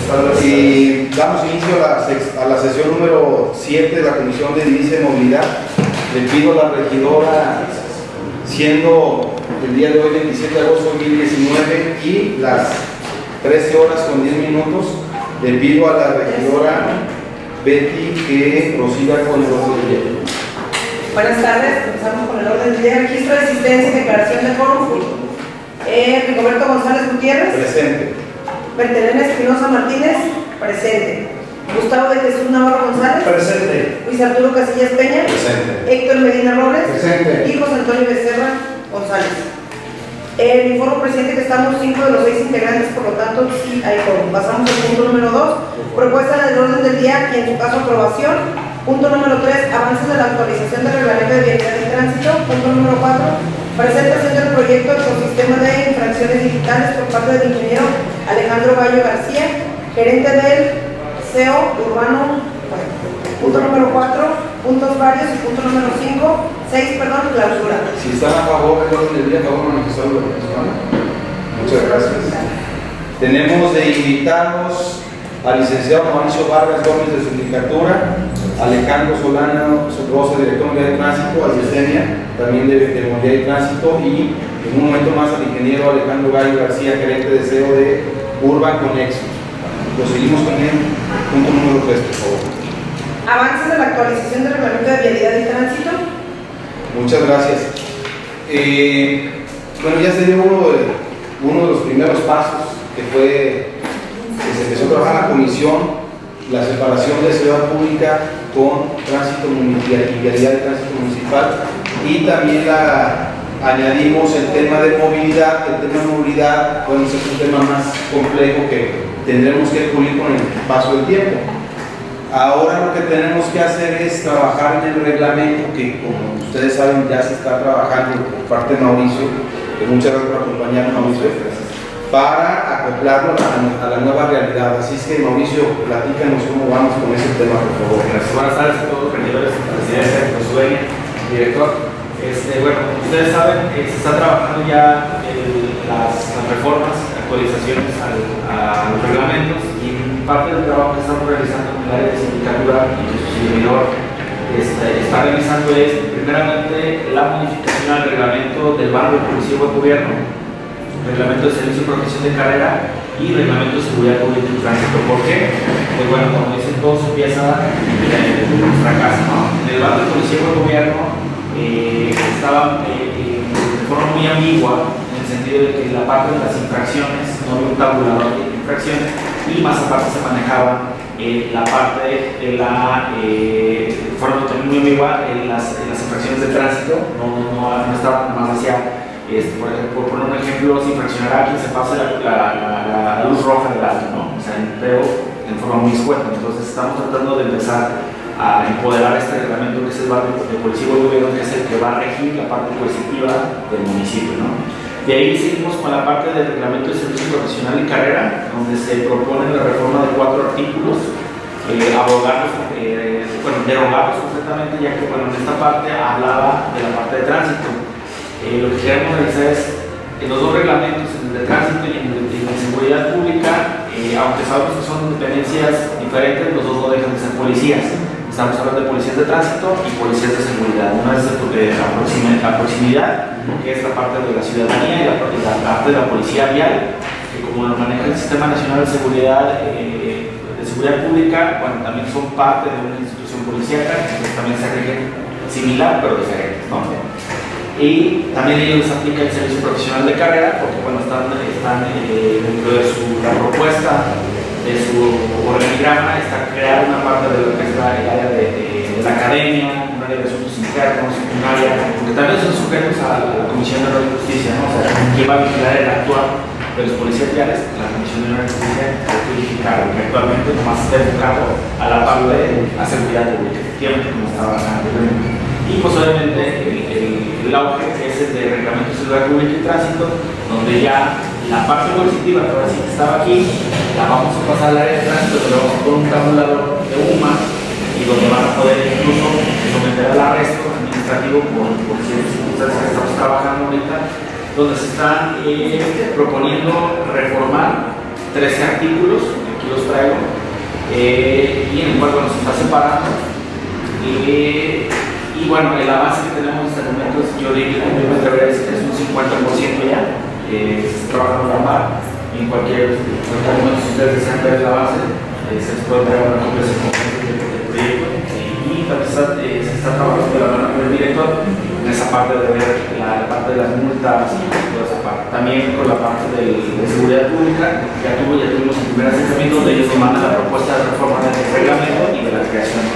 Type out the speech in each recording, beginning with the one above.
Y damos inicio a la sesión número 7 de la Comisión de Divisa y Movilidad. Le pido a la regidora, siendo el día de hoy 27 de agosto de 2019 y las 13 horas con 10 minutos, le pido a la regidora Betty que prosiga con el orden del día. Buenas tardes, empezamos con el orden del día. Registro de asistencia y declaración de quórum. Rigoberto González Gutiérrez. Presente. Bertelena Espinosa Martínez. Presente. Gustavo de Jesús Navarro González. Presente. Luis Arturo Casillas Peña. Presente. Héctor Medina Robles. Presente. Y José Antonio Becerra González. El informe presidente que estamos 5 de los 6 integrantes, por lo tanto sí hay quórum. Pasamos al punto número 2, propuesta del orden del día y en su caso aprobación. Punto número 3, avances de la actualización del reglamento de vialidad y tránsito. Punto número 4, presentación del proyecto de ecosistema de infracciones digitales por parte del ingeniero Alejandro Gallo García, gerente del CEO urbano. Punto número 4, puntos varios y punto número 6, clausura. Si están a favor del orden del día, favor manifestarlo. Muchas gracias. Tenemos de invitados al licenciado Mauricio Vargas Gómez de Sindicatura, Alejandro Solano Rosa, director de Movilidad y Tránsito, a Yesenia, también de Movilidad y Tránsito, y en un momento más al ingeniero Alejandro Gallo García, gerente de CEO de Urban Conexus. Seguimos con el punto número 3, por favor. Avances de la actualización del reglamento de vialidad y tránsito. Muchas gracias. Bueno, ya se dio uno de los primeros pasos, que fue que se empezó a trabajar en la comisión, la separación de ciudad pública con tránsito municipal y vialidad de tránsito municipal, y también añadimos el tema de movilidad. El tema de movilidad, bueno, es un tema más complejo que tendremos que pulir con el paso del tiempo. Ahora lo que tenemos que hacer es trabajar en el reglamento, que como ustedes saben ya se está trabajando por parte de Mauricio, que muchas gracias por acompañarnos, Mauricio, para acoplarlo a la nueva realidad. Así es que, Mauricio, platícanos cómo vamos con ese tema, por favor. Gracias. Buenas tardes a todos los regidores, presidente, Josué, director. Bueno, ustedes saben que se está trabajando ya las reformas, actualizaciones a los reglamentos, y parte del trabajo que estamos realizando en el área de sindicatura y que su servidor está realizando es, primeramente, la modificación al reglamento del barrio de policía de gobierno, reglamento de servicio y protección de carrera y reglamento de seguridad pública y tránsito. ¿Por qué? Pues bueno, como dicen todos, empieza en nuestra casa, ¿no? En el barrio de policía de gobierno estaba de forma muy ambigua, en el sentido de que la parte de las infracciones no había un tabulador de infracciones, y más aparte se manejaba la parte de la forma también muy ambigua en las infracciones de tránsito. No estaba más hacia por ejemplo, por poner un ejemplo, si infraccionará quien se pase la luz roja del alto, ¿no? O sea, pero en forma muy escueta. Entonces estamos tratando de empezar a empoderar este reglamento, que es el barrio de policía de gobierno, que es el que va a regir la parte coercitiva del municipio, ¿no? De ahí seguimos con la parte del reglamento de servicio profesional y carrera, donde se propone la reforma de 4 artículos, derogarlos completamente, ya que bueno, en esta parte hablaba de la parte de tránsito. Lo que queremos realizar es, en los dos reglamentos, en el de tránsito y en el de seguridad pública, aunque sabemos que son dependencias diferentes, los dos no dejan de ser policías. Estamos hablando de policías de tránsito y policías de seguridad. Una es la proximidad, que es la parte de la ciudadanía, y la parte de la policía vial, que como lo maneja el Sistema Nacional de Seguridad Pública, bueno, también son parte de una institución policíaca, entonces también se rigen similar pero diferentes, ¿no? Y también ellos aplican el servicio profesional de carrera, porque bueno, están dentro de la propuesta de su organigrama, está crear una parte de lo que es el área de la academia, un área de asuntos internos, un área, porque también son sujetos a la Comisión de Honor y Justicia, ¿no? O sea, ¿quién va a vigilar el actuar de los policías viales? La Comisión de Honor y Justicia hay que verificar, que actualmente nomás está enfocado a la parte de la seguridad pública, efectivamente, como estaba anteriormente. Y pues obviamente el auge es el de reglamento de seguridad pública y tránsito, donde ya la parte coercitiva, que ahora sí que estaba aquí, la vamos a pasar al área de tránsito, donde vamos a poner un tabulador de UMA, y donde van a poder incluso someter al arresto administrativo por ciertas circunstancias que estamos trabajando ahorita, donde se están proponiendo reformar 13 artículos, aquí los traigo, y en el cual bueno, se está separando. Y bueno, el avance que tenemos hasta el momento, yo me atrevería a decir que es un 50% ya. Se está trabajando la mar, y en cualquier momento, si ustedes desean ver el avance, se les puede traer una copia del proyecto. Y también se está trabajando de la mano con el director en esa parte de ver la parte de las multas y toda esa parte. También con la parte de seguridad pública, ya tuvimos el primer acercamiento donde ellos nos mandan la propuesta de reforma del reglamento y de la creación.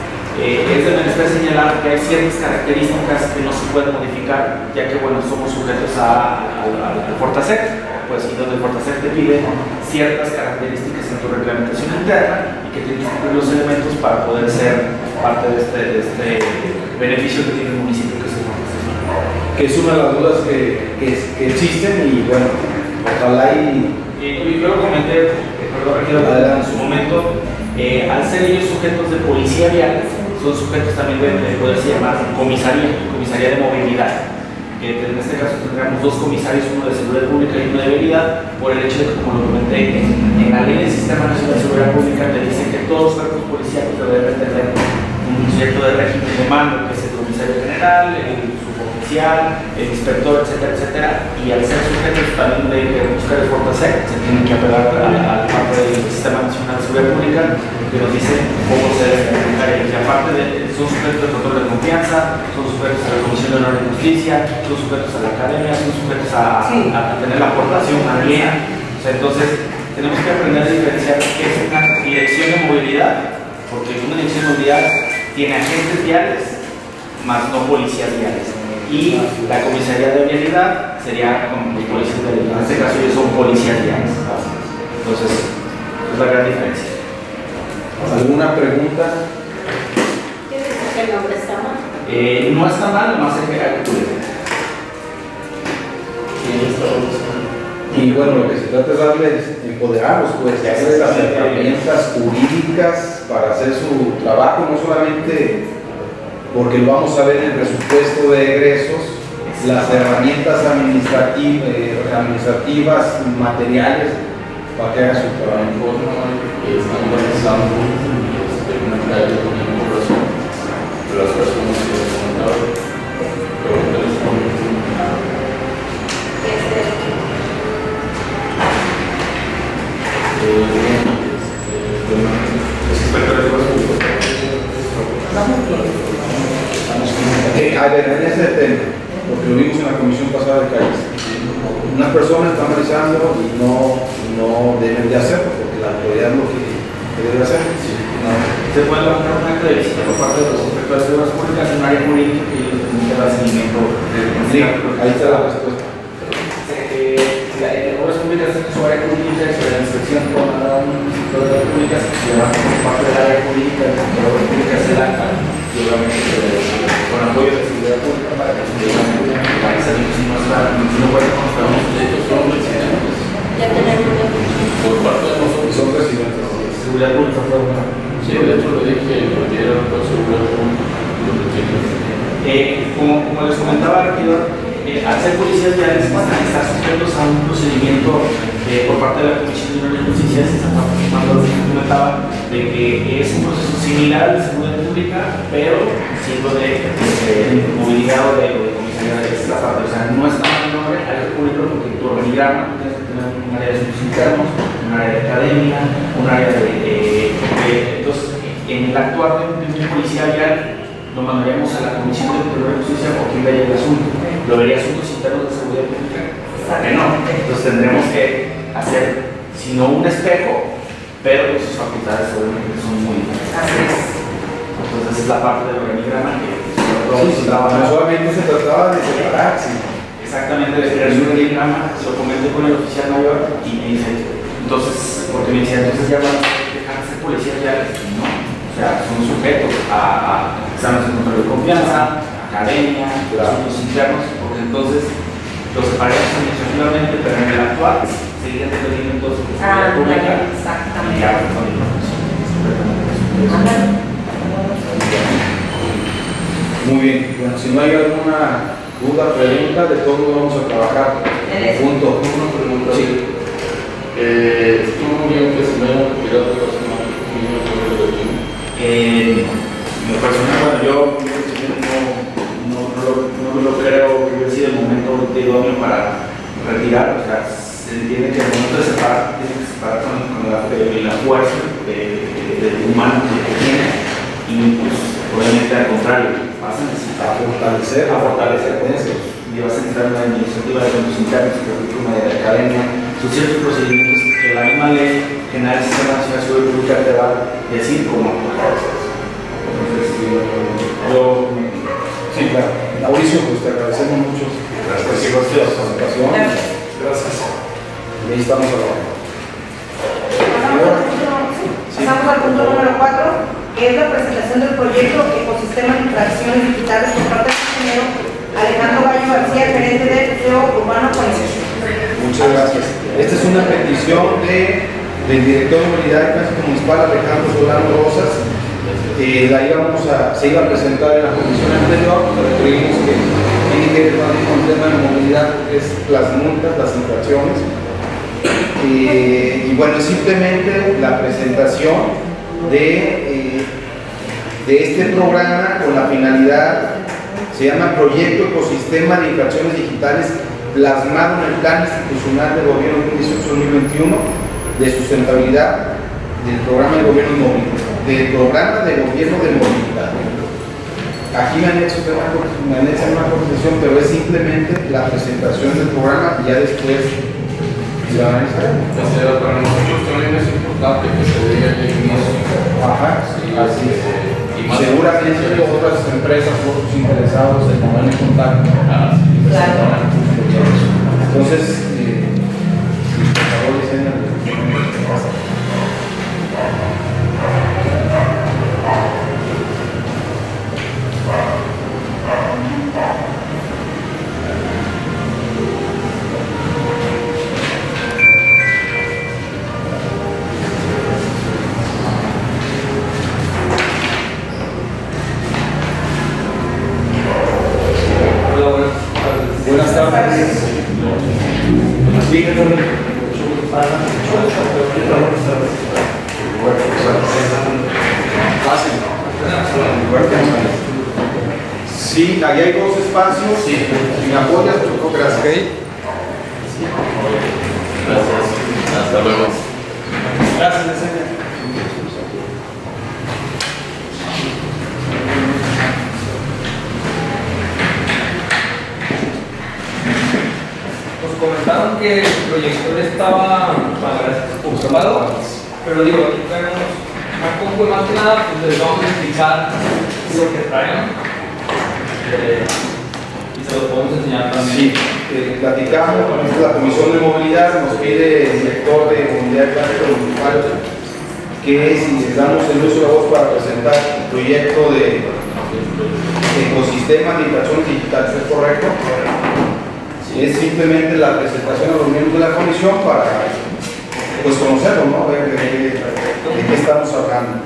Es de menester señalar que hay ciertas características que no se pueden modificar, ya que bueno, somos sujetos al Fortasec, pues, y donde el Fortasec te pide ciertas características en tu reglamentación interna y que tienes que cumplir los elementos para poder ser parte de este beneficio que tiene el municipio, que es el Fortasec. Que es una de las dudas que existen y bueno, ojalá y... Yo lo comenté, perdón, en su momento, al ser ellos sujetos de policía vial, son sujetos también de poderse llamar comisaría de movilidad. En este caso tendríamos dos comisarios, uno de seguridad pública y uno de vialidad, por el hecho de que, como lo comenté, en la ley del Sistema Nacional de Seguridad Pública te dicen que todos los cuerpos policíacos deben tener un cierto de régimen de mando, que es el comisario general, el suboficial, el inspector, etcétera, etcétera, y al ser sujetos también de buscar el Fortasec, se tienen que apelar a la parte del Sistema Nacional de Seguridad Pública, que nos dice cómo se debe aplicar ellos. Y aparte son sujetos de control de confianza, son sujetos a la Comisión de Honor y Justicia, son sujetos a la academia, son sujetos a tener la aportación también. O sea, entonces tenemos que aprender a diferenciar qué es una dirección de movilidad, porque una dirección de movilidad tiene agentes viales, más no policías viales. Y la comisaría de vialidad sería como los policías viales. En este caso ellos son policías viales. Entonces, es la gran diferencia. ¿Alguna pregunta? ¿Qué dice que el nombre está mal? No está mal, nomás hay que calcular. Y bueno, lo que se trata es darles, empoderarlos, pues, darles las herramientas jurídicas para hacer su trabajo, no solamente porque lo vamos a ver en el presupuesto de egresos, las herramientas administrativas, materiales, para que haga su trabajo. Están realizando una calle con incorporación de las personas que les comentaba, pero que les A ver, en ese tema, porque lo vimos en la comisión pasada de calles, unas personas están realizando y no deben de hacerlo, porque la autoridad lo que debe hacer. Se puede levantar un acto de visita por parte de los inspectores de obras públicas en un área jurídica que ellos tienen que dar seguimiento. Ahí está la respuesta. En obras públicas es su área jurídica, y la inspección con un inspector de obras públicas se levanta por parte del área jurídica, el inspector de obras públicas se da y obviamente con apoyo de seguridad pública para que se si no puede conocer los derechos Ya tenemos por parte de nosotros Son residentes. seguridad pública. sí, de hecho le dije que lo dieron por seguridad pública lo que tienen. Como les comentaba, regidor, al ser policías viales están sujetos a un procedimiento por parte de la Comisión de Honor y Justicia, cuando les comentaba de que es un proceso similar al de seguridad pública, pero siendo de movilidad o de comisaría de esta parte. O sea, no está en nombre al público porque tu organigrama tienes que tener un área de asuntos internos, un área de academia, un área de entonces, en el actuar de un policía vial, lo mandaríamos a la Comisión de Honor y Justicia porque iba a ir el asunto. Lo vería asuntos internos de seguridad pública. Que no. Entonces tendremos que hacer, si no un espejo, pero sus facultades seguramente son muy diferentes. Entonces es la parte del organigrama que Solamente se trataba de separarse. exactamente de crear un organigrama, lo comenté con el oficial mayor y me dice, entonces, porque me dice, entonces ya van a dejar de ser policías viales. No, o sea, son sujetos a exámenes de control de confianza, academia, asuntos internos, porque entonces los separamos administrativamente, pero en el actual seguirían teniendo entonces seguridad pública. exactamente. Y ya, con información. Muy bien, bueno, si no hay alguna duda, pregunta, de todo vamos a trabajar. Punto. Una pregunta. Sí. Estuvo muy bien que se me ¿Podrías relacionar un sobre el tema? Lo personal, bueno, yo no lo creo que hubiera sido el momento idóneo para retirar. O sea, se entiende que el momento de separar tiene que separar con la fuerza humana que tiene, y pues obviamente al contrario, vas a necesitar fortalecer y vas a necesitar una iniciativa de conductos internos, currículum de la academia, sus ciertos procedimientos que la misma ley general del Sistema Nacional de Salud Pública te va a decir cómo actuar. Sí, claro. Mauricio, pues te agradecemos mucho. Gracias. Por tu participación. Gracias. Y ahí estamos hablando. Pasamos al punto número 4, que es la presentación del proyecto Ecosistema de Interacciones Digitales por parte del ingeniero Alejandro Gallo García, gerente del Museo Urbano Conexión. Muchas gracias. Esta es una petición del director de Movilidad y Tránsito Municipal, Alejandro Solano Rosas. Se iba a presentar en la comisión anterior, pero creímos que tiene que ver también con el tema de movilidad, que es las multas, las infracciones. Y bueno, simplemente la presentación de este programa con la finalidad, se llama Proyecto Ecosistema de Infracciones Digitales, plasmado en el Plan Institucional de Gobierno 2018-2021 de sustentabilidad del Programa de Gobierno de Movilidad. Aquí me han hecho una cotización, pero es simplemente la presentación del programa y ya después se van a analizar. Para nosotros también es importante que se dé el inicio. Ajá, Sí, así es. y más Seguramente otras empresas, otros interesados se pondrán en contacto. Claro. Entonces, por favor, dicen buenas tardes. Sí, ahí hay dos espacios. Sí. Si me apoyas, mucho gracias. Gracias. Hasta luego. Gracias, Yesenia. Nos comentaron que el proyector estaba ocupado, pero digo, aquí tenemos una compu más que nada, pues les vamos a explicar lo que traemos y se lo podemos enseñar también. Sí, platicamos con la Comisión de Movilidad, nos pide el director de Movilidad y Tránsito Municipal que si les damos el uso de la voz para presentar el proyecto de ecosistema de infracciones digitales, ¿es correcto? Es simplemente la presentación a los miembros de la comisión para pues conocerlo, ¿no? Ver de qué estamos hablando.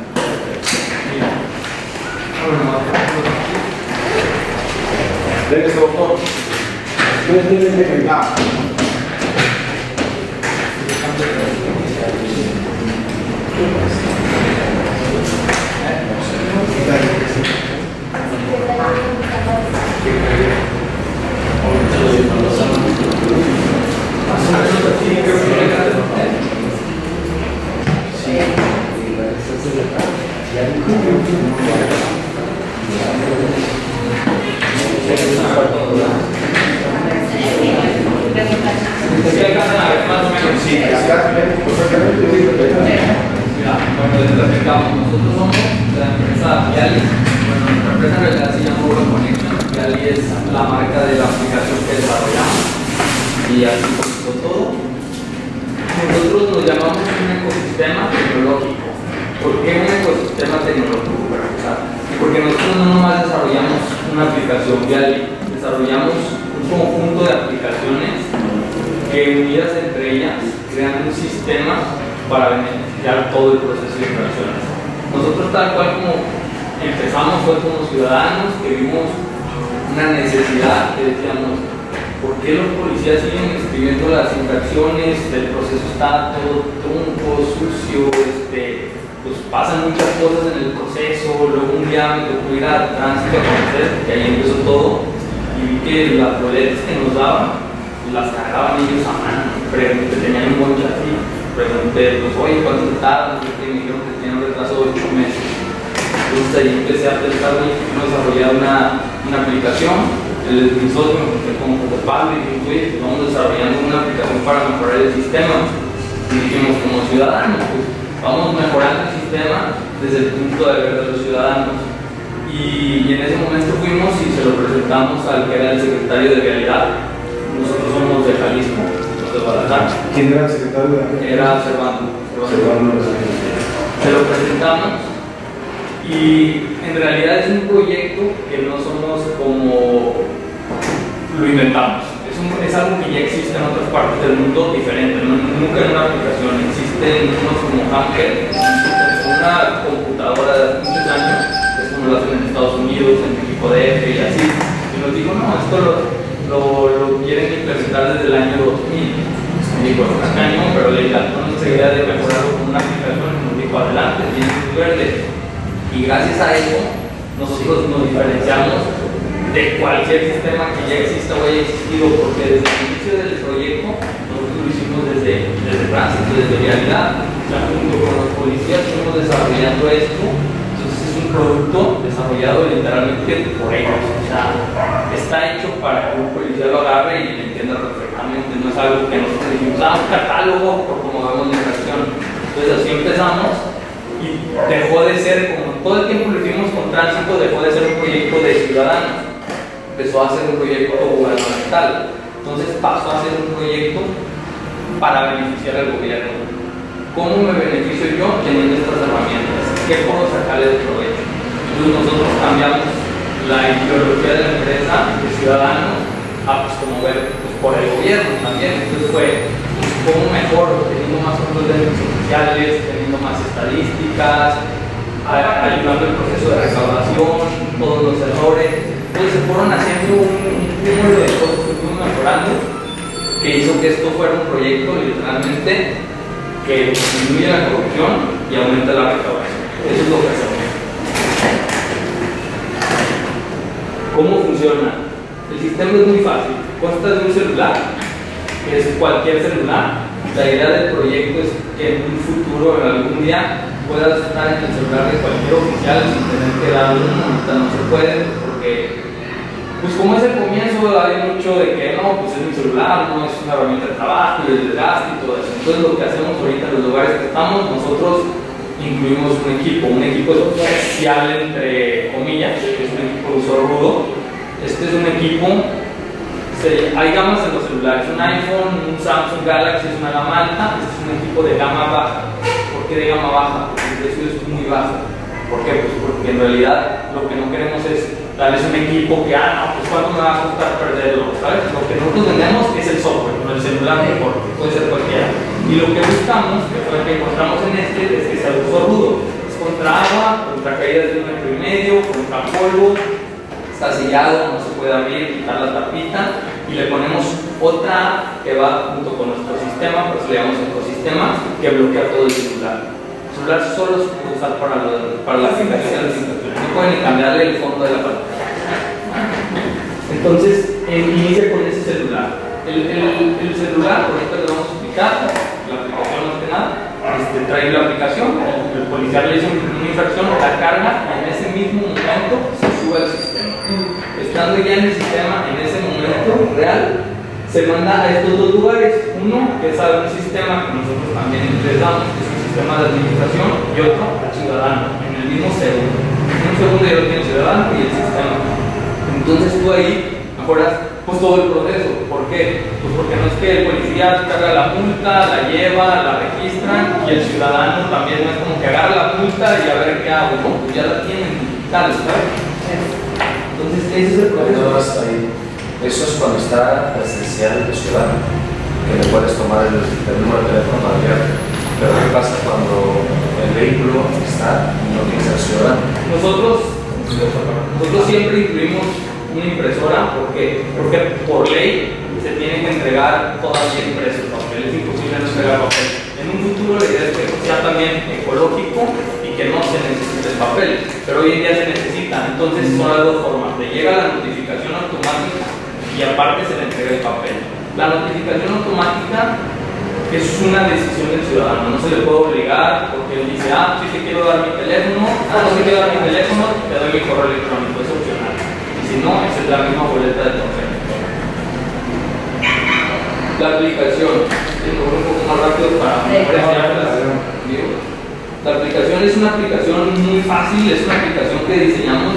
Venga, doctor. Nosotros somos la empresa Viali. Bueno, nuestra empresa en realidad se llama Urban Connection. Viali es la marca de la aplicación que desarrollamos y así comenzó todo. Nosotros nos llamamos un ecosistema tecnológico. ¿Por qué un ecosistema tecnológico? Porque nosotros no nomás desarrollamos una aplicación Viali, desarrollamos un conjunto de aplicaciones que unidas entre ellas crean un sistema para beneficiar todo el proceso de infracciones. Nosotros tal cual como empezamos fue como ciudadanos que vimos una necesidad, que decíamos, ¿por qué los policías siguen escribiendo las infracciones? El proceso está todo trunco, sucio, pues pasan muchas cosas en el proceso. Luego un día me tocó ir a tránsito a conocer, que ahí empezó todo, y vi que las boletas que nos daban las cargaban ellos a mano. Pregunté, tenían un bonche así, pregunté, pues oye, ¿cuánto te tardan? Me dijeron que tenían un retraso de 8 meses. Entonces ahí empecé a pensar y desarrollar una aplicación. Mi socio me puse como respaldo y dije, vamos desarrollando una aplicación para mejorar el sistema. Y dijimos, como ciudadanos, pues vamos mejorando el sistema desde el punto de vista de los ciudadanos. Y en ese momento fuimos y se lo presentamos al que era el secretario de Vialidad. Nosotros somos de Jalisco, no de Guadalajara. ¿Quién era el secretario de Vialidad? Era Servando. Se lo presentamos. Y en realidad es un proyecto que no somos como lo inventamos. Es algo que ya existe en otras partes del mundo diferente, nunca en una aplicación. Existen unos como Hammer, una computadora de hace muchos años, es como lo hacen en Estados Unidos, en México DF y así. Y nos dijo, no, esto lo quieren implementar desde el año 2000. Y dijo, es cañón, pero le encantó nuestra idea de mejorarlo con una aplicación y nos dijo, adelante, tienes luz verde. Y gracias a eso, nosotros nos diferenciamos de cualquier sistema que ya exista o haya existido, porque desde el inicio del proyecto, nosotros lo hicimos desde tránsito, desde vialidad, o sea, junto con los policías estamos desarrollando esto. Entonces es un producto desarrollado literalmente por ellos, o sea, está hecho para que un policía lo agarre y lo entienda perfectamente, no es algo que nosotros dijimos, un catálogo por como vemos la infracción. Entonces así empezamos. Y dejó de ser, como todo el tiempo lo hicimos con tránsito, dejó de ser un proyecto de ciudadanos, empezó a ser un proyecto gubernamental. Entonces pasó a ser un proyecto para beneficiar al gobierno. ¿Cómo me beneficio yo teniendo estas herramientas? ¿Qué puedo sacarle de provecho? Entonces nosotros cambiamos la ideología de la empresa de ciudadanos a pues como ver pues, por el gobierno también. Entonces fue cómo mejor, teniendo más control de redes sociales, teniendo más estadísticas, ayudando el proceso de recaudación, todos los errores. Entonces se fueron haciendo un número de cosas que fuimos mejorando, que hizo que esto fuera un proyecto literalmente que disminuye la corrupción y aumenta la recaudación. Eso es lo que hacemos. ¿Cómo funciona? El sistema es muy fácil. Consta de un celular, que es cualquier celular. La idea del proyecto es que en un futuro, en algún día, puedas estar en el celular de cualquier oficial sin tener que darle un ahorita no se puede, porque pues como es el comienzo, hay mucho de que no, pues es mi celular, no es una herramienta de trabajo y el desgaste y todo eso. Entonces lo que hacemos ahorita en los lugares que estamos, nosotros incluimos un equipo especial entre comillas, que es un equipo de uso rudo. Este es un equipo. Hay gamas en los celulares, un iPhone, un Samsung Galaxy es una gama alta, este es un equipo de gama baja. ¿Por qué de gama baja? Porque el precio es muy bajo. ¿Por qué? Pues porque en realidad lo que no queremos es darles un equipo que, no, pues cuánto me va a costar perderlo, ¿sabes? Lo que nosotros vendemos es el software, no el celular mejor, puede ser cualquiera. Y lo que buscamos, que fue lo que encontramos en es que sea uso rudo. Es contra agua, contra caídas de 1,5 metros, contra polvo. Está sellado, no se puede abrir, quitar la tapita y le ponemos otra que va junto con nuestro sistema, pues le llamamos ecosistema, que bloquea todo el celular. El celular solo se puede usar para la aplicación, no pueden ni cambiarle el fondo de la pantalla. Entonces, inicia con ese celular. El celular, ahorita le vamos a explicar, la aplicación más que nada, trae la aplicación, el policía le hizo una infracción, la carga y en ese mismo momento se sube al sistema. Estando ya en el sistema, en ese momento real, se manda a estos dos lugares. Uno, que es a un sistema que nosotros también les damos, que es un sistema de administración, y otro, al ciudadano, en el mismo segundo. En un segundo ya lo tiene el ciudadano y el sistema. Entonces tú ahí mejoras pues, todo el proceso. ¿Por qué? Pues porque no es que el policía carga la multa, la lleva, la registran, y el ciudadano también no es como que agarra la multa y a ver qué hago, no, pues ya la tienen digital, ¿sabes? Entonces ese es el proceso. Eso es cuando está presencial el ciudadano, que le puedes tomar el número de teléfono para enviar. Pero ¿qué pasa cuando el vehículo está y no tienes al ciudadano? Nosotros siempre incluimos una impresora. ¿Por qué? Porque por ley se tiene que entregar todavía impreso el papel, es imposible no entregar papel. En un futuro la idea es que sea también ecológico y que no se necesite el papel, pero hoy en día se necesita. Entonces son las dos formas: te llega la notificación automática y aparte se le entrega el papel. La notificación automática es una decisión del ciudadano, no se le puede obligar porque él dice, sí te quiero dar mi teléfono, no te quiero dar mi teléfono, te doy mi correo electrónico, es opcional. Y si no, esa es la misma boleta de papel. La aplicación, un poco más rápido para apreciarlas. La aplicación es una aplicación muy fácil, es una aplicación que diseñamos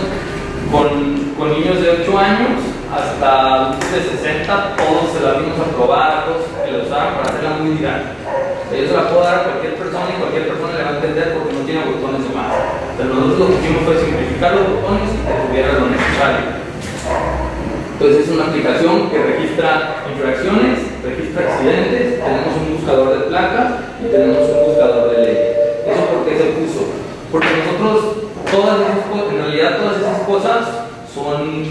con niños de 8 años hasta adultos de 60, todos se la vimos a probar, todos que la usaban para hacerla muy didáctica. Yo se la puedo dar a cualquier persona y cualquier persona le va a entender porque no tiene botones de más. Pero nosotros lo que hicimos fue simplificar los botones y que tuviera lo necesario. Entonces es una aplicación que registra infracciones, registra accidentes, tenemos un buscador de placas y tenemos un buscador de ley. ¿Eso por qué se puso? Porque nosotros, en realidad todas esas cosas son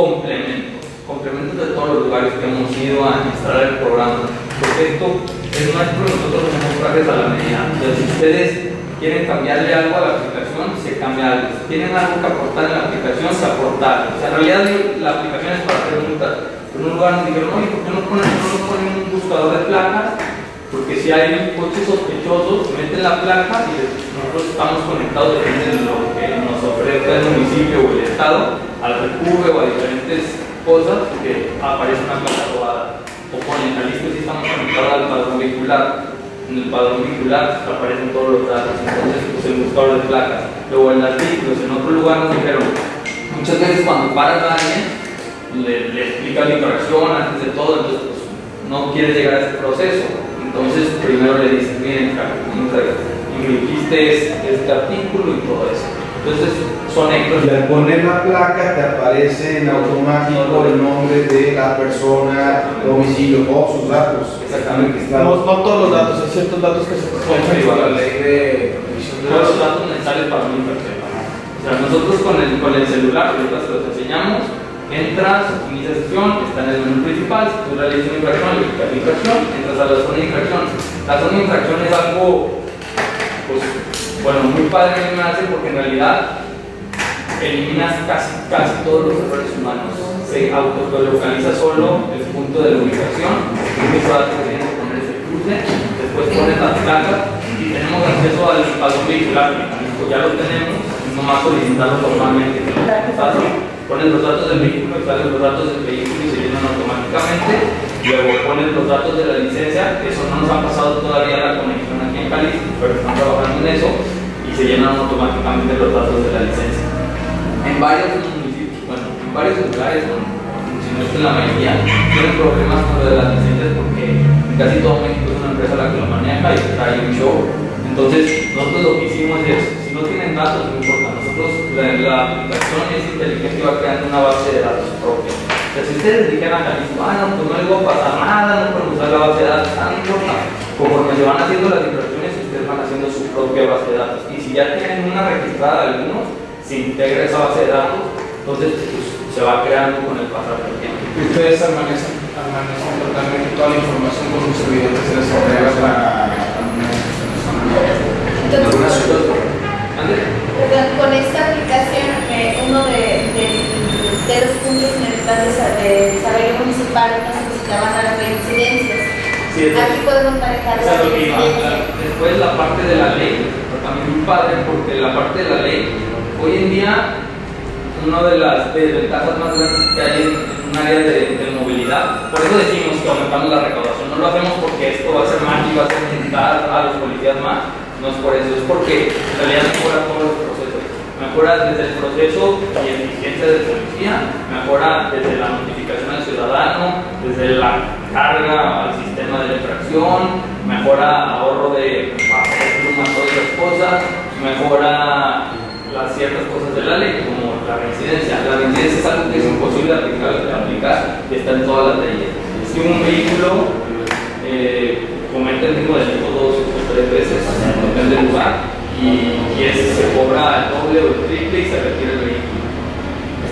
complementos de todos los lugares que hemos ido a instalar el programa. Porque esto es nuestro, nosotros hacemos trajes a la medida. Entonces, si ustedes quieren cambiarle algo a la aplicación, se cambia algo. Si tienen algo que aportar en la aplicación, se aporta algo. O sea, en realidad la aplicación es para hacer multas. En un lugar nos dijeron, oye, ¿por qué no ponen un buscador de placas? Porque si hay coches sospechosos, meten la placa y nosotros estamos conectados, depende de lo que nos ofrezca el municipio o el estado, al recurre o a diferentes cosas, que aparece una placa robada. O ponen, al listo si estamos conectados al padrón vehicular. En el padrón vehicular aparecen todos los datos, entonces pues el buscador de placas. Luego en artículos, en otro lugar nos dijeron, muchas veces cuando paras a alguien, le explicas la infracción antes de todo, entonces pues, no quieres llegar a ese proceso. Entonces primero le dices, miren, infringiste este artículo y todo eso. Entonces son hechos. Y al poner la placa te aparece en automático el nombre de la persona, domicilio o sus datos. Exactamente. No todos los datos, hay ciertos datos que se pueden Con la ley de protección de Todos los datos necesarios para una infracción. O sea, nosotros con el celular, ahorita se los enseñamos, entras, inicia sesión, está en el menú principal, si tú realizas una infracción, le clicas la infracción, entras a la zona de infracción. La zona de infracción es algo, pues, bueno, muy padre que me hace porque en realidad eliminas casi todos los errores humanos. Se autolocaliza solo el punto de la ubicación, que tienes que poner ese cruce, después pones las placas y tenemos acceso al padrón vehicular, ya lo tenemos, nomás solicitarlo formalmente. Pones los datos del vehículo y salen los datos del vehículo y se llenan automáticamente. Luego pones los datos de la licencia, que eso no nos ha pasado todavía la conexión aquí en Jalisco, pero están trabajando en eso y se llenan automáticamente los datos de la licencia. En varios municipios, bueno, en varios lugares, si no es que la mayoría, tienen problemas con lo de las licencias porque casi todo México es una empresa la que lo maneja y trae un show. Entonces, nosotros lo que hicimos es, si no tienen datos, no importa, nosotros la aplicación es inteligente y va creando una base de datos propia. O sea, si ustedes dijeran a Jalisco, no, pues no les va a pasar nada, no pueden usar la base de datos, no importa. Conforme se van haciendo las infracciones, ustedes van haciendo su propia base de datos. Y si ya tienen una registrada de algunos, se integra esa base de datos, entonces pues, se va creando con el pasar del tiempo. Y ustedes almacenan totalmente toda la información con un servidor que se les entrega para con esta aplicación, uno de los puntos en el plan de desarrollo municipal nos solicitaban las reincidencias. Sí, aquí podemos manejar las reincidencias. Después la parte de la ley, también muy padre porque la parte de la ley, hoy en día una de las desventajas más grandes que hay en un área de movilidad, por eso decimos que aumentamos la recaudación, no lo hacemos porque esto va a ser más y va a ser necesitar a los policías más, no es por eso, es porque en realidad mejora todos los procesos, mejora desde el proceso y eficiencia de policía, mejora desde la notificación al ciudadano, desde la carga al sistema de la infracción, mejora ahorro de plumas, todas las cosas, mejora las ciertas cosas de la ley, como la reincidencia. La reincidencia es algo que es imposible de aplicar y está en todas las leyes. Si un vehículo comete el mismo delito 2 o 3 veces, depende del lugar, y se cobra el doble o el triple y se retira el vehículo.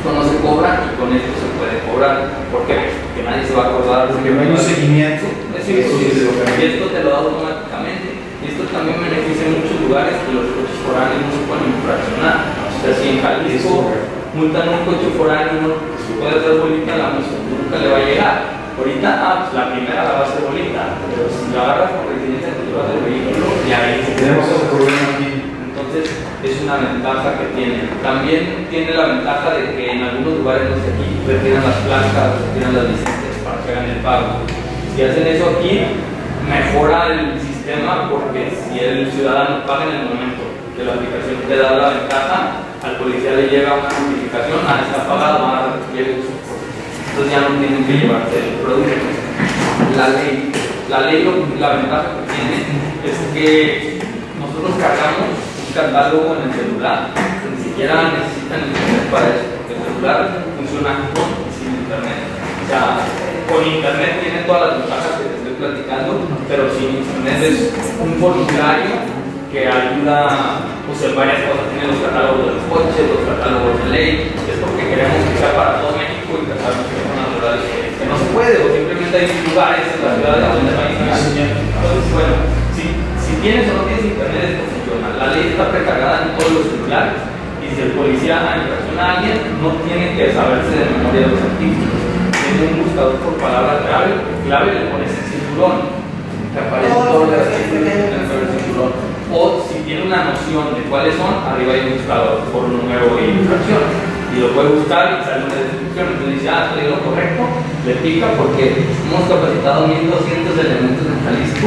esto no se cobra y con esto se puede cobrar. ¿Por qué? Porque nadie se va a acordar. Porque no hay un seguimiento. Es imposible. Y esto te lo da automáticamente. Y esto también beneficia en muchos lugares que los coches foráneos no se pueden infraccionar. O sea, si en Jalisco multan un coche foráneo, no puede hacer bolita, la música nunca le va a llegar. Ahorita, pues la primera la va a hacer bolita, pero si la agarras con residencia, te llevas el vehículo y ahí Tenemos ese problema aquí. entonces es una ventaja que tiene. También tiene la ventaja de que en algunos lugares, no sé, aquí retiran las placas, retiran las licencias para que hagan el pago. Si hacen eso aquí, mejora el sistema, porque si el ciudadano paga en el momento que la aplicación te da la ventaja, al policía le llega una notificación, está pagado, van a recibir su. Entonces ya no tienen que llevarse el producto. La ley, la ventaja que tiene es que nosotros cargamos un catálogo en el celular, ni siquiera necesitan internet para eso, porque el celular funciona con y sin internet. O sea, con internet tiene todas las ventajas que te estoy platicando, pero sin internet es un formulario que ayuda pues, en varias cosas. Tiene los catálogos de los coches, los catálogos de ley, es porque queremos que sea para todo México y que sabemos que son naturales que no se puede, o simplemente hay lugares en la ciudad donde no hay señal. Entonces, bueno, si tienes o no tienes internet, esto funciona. La ley está precargada en todos los celulares y si el policía infracciona a alguien, no tiene que saberse de memoria los artículos. Tiene un buscador por palabra clave, le pones el cinturón, te aparece todo el artículo en el cinturón. O si tiene una noción de cuáles son, arriba hay un buscador por número y infracción. Y lo puede buscar y sale una descripción. Entonces dice, estoy en lo correcto, le pica porque hemos capacitado 1200 elementos en Jalisco.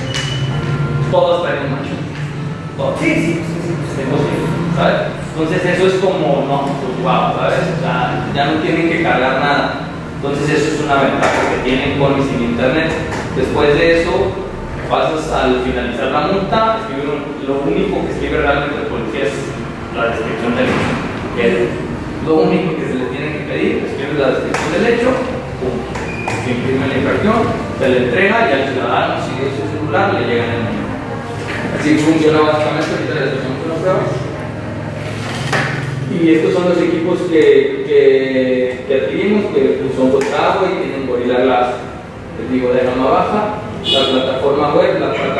Todos traen un macho. Todos. Sí. ¿Sabes? Entonces eso es como, no, pues wow, ¿sabes? O sea, ya no tienen que cargar nada. Entonces eso es una ventaja que tienen con y sin internet. Después de eso, pasas al finalizar la multa, lo único que escribe realmente el policía es la descripción del hecho. Es lo único que se le tiene que pedir, escribe la descripción del hecho, pum. Se imprime la infracción, se le entrega y al ciudadano, si es su celular, le llega en el momento. Así funciona básicamente, ahorita les hacemos una prueba. Y estos son los equipos que adquirimos, que pues, son contra agua y tienen Gorilla Glass, les digo, de gama baja. La plataforma web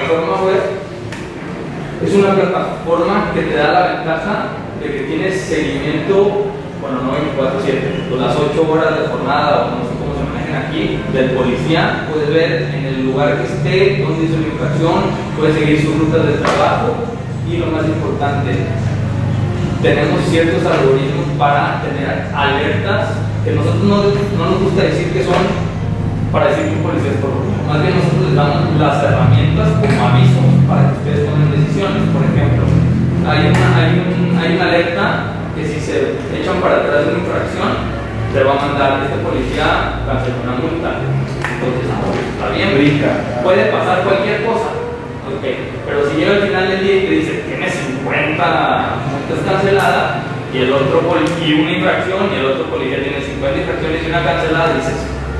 es una plataforma que te da la ventaja de que tienes seguimiento, bueno, no 24/7, pues las 8 horas de jornada, o no sé cómo se manejan aquí, del policía. Puedes ver en el lugar que esté, dónde hizo la infracción, puedes seguir sus rutas de trabajo y lo más importante, tenemos ciertos algoritmos para tener alertas que nosotros no nos gusta decir que son para decir que un policía es corrupto. Más bien nosotros les damos las herramientas como aviso para que ustedes tomen decisiones. Por ejemplo, hay una alerta que si se echan para atrás de una infracción, te va a mandar este policía cancelar una multa. Entonces, está bien, puede pasar cualquier cosa. Okay. Pero si llega al final del día y te dice tienes 50 multas canceladas y el otro y una infracción y el otro policía tiene 50 infracciones y una cancelada, dices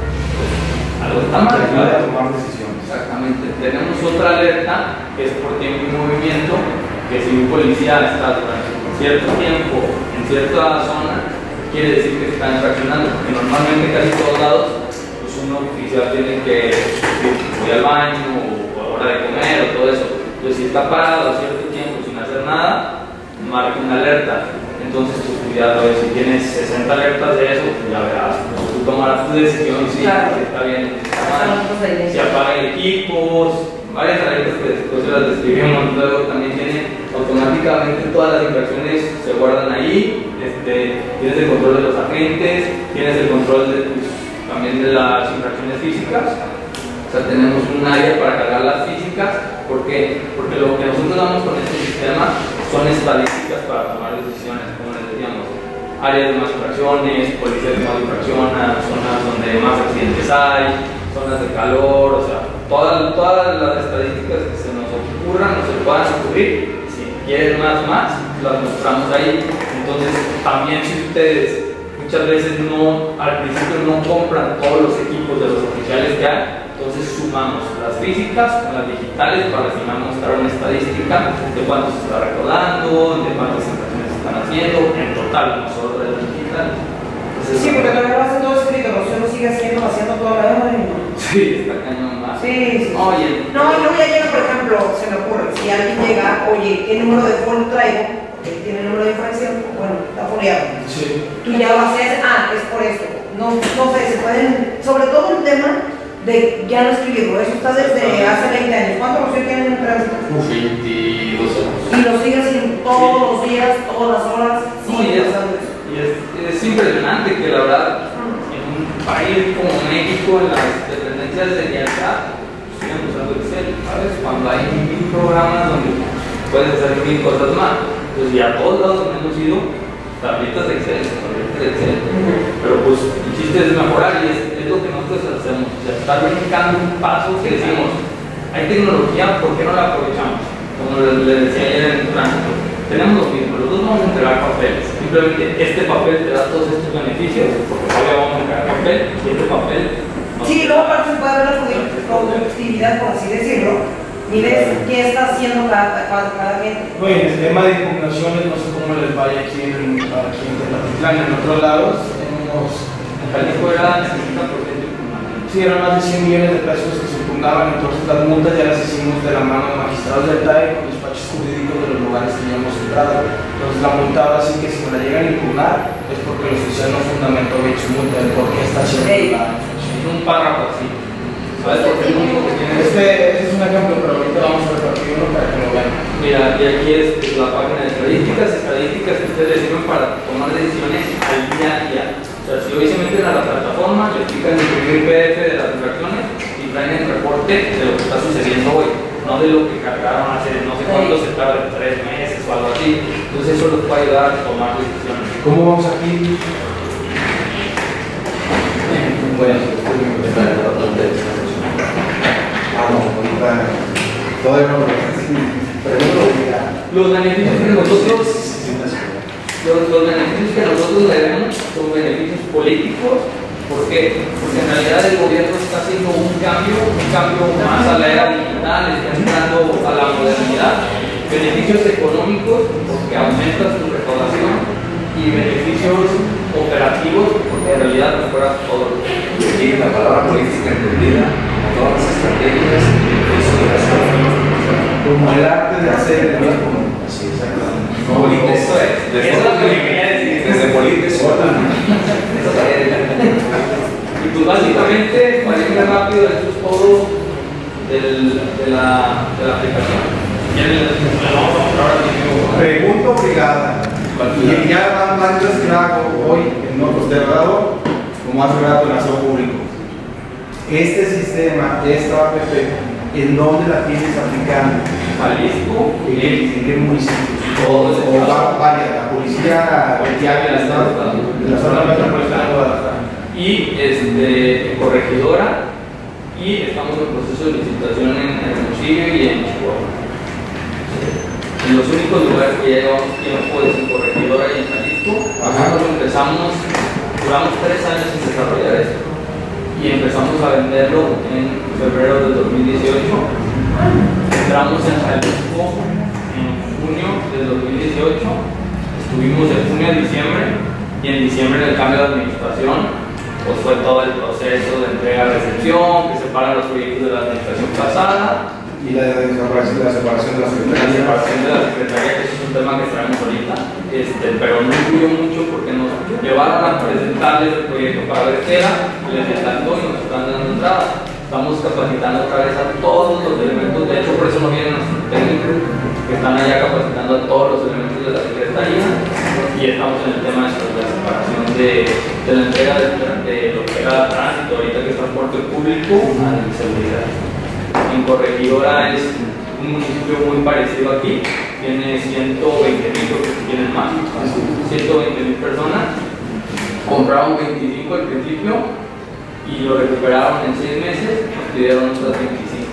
algo está mal. Ayuda a tomar decisiones. Exactamente. Tenemos otra alerta que es por tiempo y movimiento, que si un policía está durante cierto tiempo en cierta zona, quiere decir que se está infraccionando, porque normalmente casi todos lados pues un oficial tiene que ir al baño o hora de comer o todo eso. Entonces si está parado a cierto tiempo sin hacer nada, marca una alerta. Entonces pues cuidado, si tienes 60 alertas de eso, pues ya verás, pues, tú tomarás tu decisión si está bien, está mal, si apaga el equipo, varias alertas que después se las describimos. Luego también tiene automáticamente todas las infracciones, se guardan ahí, tienes el control de los agentes, tienes el control de también de las infracciones físicas. O sea, tenemos un área para cargar las físicas. ¿Por qué? Porque lo que nosotros damos con este sistema son estadísticas para tomar decisiones, como les decíamos. Áreas de más infracciones, policías que más infraccionan, zonas donde más accidentes hay, zonas de calor, o sea, todas las estadísticas que se nos ocurran o se puedan ocurrir. Si quieren más, las mostramos ahí. Entonces, también si ustedes muchas veces al principio no compran todos los equipos de los oficiales que hay, entonces sumamos las físicas con las digitales para al final mostrar una estadística de cuánto se está recaudando, de cuántas infracciones se están haciendo, en total, no solo de las digitales. Sí, porque todavía lo hace todo escrito, Rocío lo sigue haciendo, vaciando toda la hora y no. Sí, está cañón más. Sí, sí. Oye. No, y luego ya llega, por ejemplo, se me ocurre, si alguien llega, oye, ¿qué número de folio traigo? Porque tiene el número de infracción, bueno, está foliado. Sí. Tú ya vas a hacer, es por esto. No sé, se pueden, sobre todo el tema de ya no escribirlo, eso está desde hace 20 años. ¿Cuántos Rocío tienen en tránsito? 22 años. Y lo siguen haciendo todos los días, todas las horas, sigue pasando eso. Y es impresionante que la verdad, en un país como México, en las dependencias de IACA, sigan usando Excel, ¿sabes? Cuando hay 1000 programas donde puedes hacer 1000 cosas más. Entonces, ya a todos lados donde hemos ido, tabletas de Excel, tabletas de Excel. Pero pues el chiste es mejorar y es lo que nosotros hacemos. O sea, estar brincando un paso que decimos, hay tecnología, ¿por qué no la aprovechamos? Como les decía ayer en el tránsito, tenemos lo mismo, los dos vamos a entregar papeles. Simplemente este papel te da todos estos beneficios, porque todavía vamos a entregar papel, y este papel. Sí, luego aparte se puede ver la productividad, por así decirlo, y ves qué está haciendo cada gente. Bueno, en el tema de impugnaciones, no sé cómo les vaya aquí en Tepatitlán, en otros lados, tenemos. En Jalisco era 60% impugnación. Sí, eran más de 100 millones de pesos que se impugnaban, entonces las multas ya las hicimos de la mano de magistrados del TAE con despachos jurídicos de los lugares que ya hemos entrado. Entonces la multa ahora sí que si me la llegan a impugnar es porque el oficial no fundamentó bien su multa de por qué está haciendo la infracción. Es un párrafo así. ¿Sabes? Porque es lo único que tiene Este es un ejemplo, pero ahorita vamos a repartir uno para que lo vean. Mira, y aquí es la página de estadísticas que ustedes sirven para tomar decisiones al día a día. O sea, si hoy se meten a la plataforma, le pican el primer PDF de las infracciones y traen el reporte de lo que está sucediendo hoy, no de lo que cargaron hace no sé cuánto, se tarda 3 meses o algo así. Entonces eso les puede ayudar a tomar decisiones. ¿Cómo vamos aquí? Bueno, ahorita todavía no lo Los beneficios que nosotros le demos son beneficios políticos. ¿Por qué? Porque en realidad el gobierno está haciendo un cambio más a la era digital, está entrando a la modernidad. Beneficios económicos, porque aumentas tu recaudación, y beneficios operativos, porque en realidad mejoras todo. Y la palabra política entendida, todas las estrategias, como el arte de hacer el bien común. así exactamente. Eso es lo que me quería decir. Desde polites, Y pues básicamente, para ir más rápido, eso es todo de la aplicación. Vamos a mostrar ahora mismo. Pregunta obligada. Y ya más que nada hoy en otros cerrado, como hace rato en aseo público. Este sistema, esta APP, ¿en dónde la tienes aplicando? Jalisco, ¿En qué municipio? Todos O vaya, la policía de la zona metropolitana de Guadalajara. y corregidora, y estamos en proceso de licitación en Hermosillo y en Chihuahua. En los únicos lugares que ya llevamos tiempo es en corregidora y en Jalisco. Nosotros duramos 3 años en desarrollar esto y empezamos a venderlo en febrero del 2018. Entramos en Jalisco en junio del 2018, estuvimos de junio a diciembre, y en diciembre, en el cambio de administración, pues fue todo el proceso de entrega-recepción, que separan los proyectos de la administración pasada. Y la separación de la La Secretaría. separación de la Secretaría, que eso es un tema que traemos ahorita, pero no influyó mucho porque nos llevaron a presentarles el proyecto para ver qué era, les encantó y nos están dando entrada. Estamos capacitando otra vez a todos los elementos, de hecho por eso no vienen nuestros técnicos, que están allá capacitando a todos los elementos de la Secretaría, y estamos en el tema de la separación de la entrega de lo que era tránsito, ahorita que es transporte público, a la seguridad. En Corregidora es un municipio muy parecido aquí, tiene 120,000, porque tienen más, 120,000 personas, compraron 25 al principio y lo recuperaron en 6 meses, nos pidieron otras 25.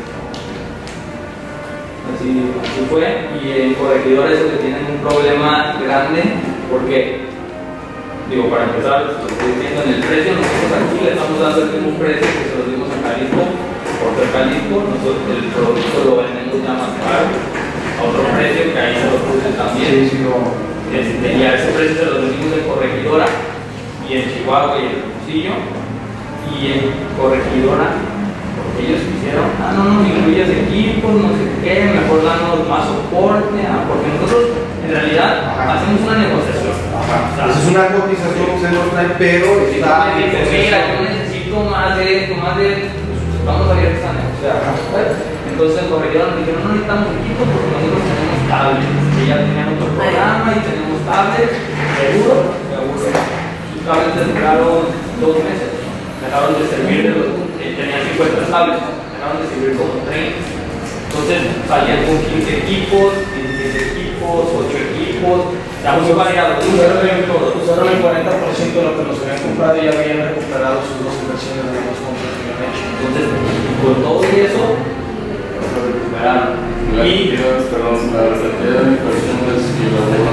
Así fue, y en Corregidora eso que tienen un problema grande, porque, digo, para empezar, lo estoy diciendo en el precio, nosotros aquí le estamos dando el mismo precio que se los dimos en Jalisco. Por ser Jalisco, nosotros el producto lo vendemos ya más caro, a otro precio que ahí se lo puse también. Y a ese precio se lo vendimos en Corregidora, y en Chihuahua y en Hermosillo, y en Corregidora, porque ellos quisieron, no nos incluyas equipos, no sé qué, mejor danos más soporte, porque nosotros en realidad hacemos una negociación. Esa es una cotización que se nos trae, pero está en mira, yo necesito más de esto, pues, vamos a abiertos a negociar. Entonces en Corregidora nos dijeron, no necesitamos equipos porque nosotros tenemos tablets, que ya tenían otro programa y tenemos tablets, seguro. Sus tablets les duraron 2 meses, dejaron de servir tenían 50 tablets, dejaron de servir como 30. Entonces salían con 15 equipos, 16 equipos, 8 equipos, era muy variado. Usaron el 40% de lo que nos habían comprado y ya habían recuperado sus 2 inversiones de los compras que habían hecho. Entonces, con todo eso, lo recuperaron. Perdón, la verdadera inversión es que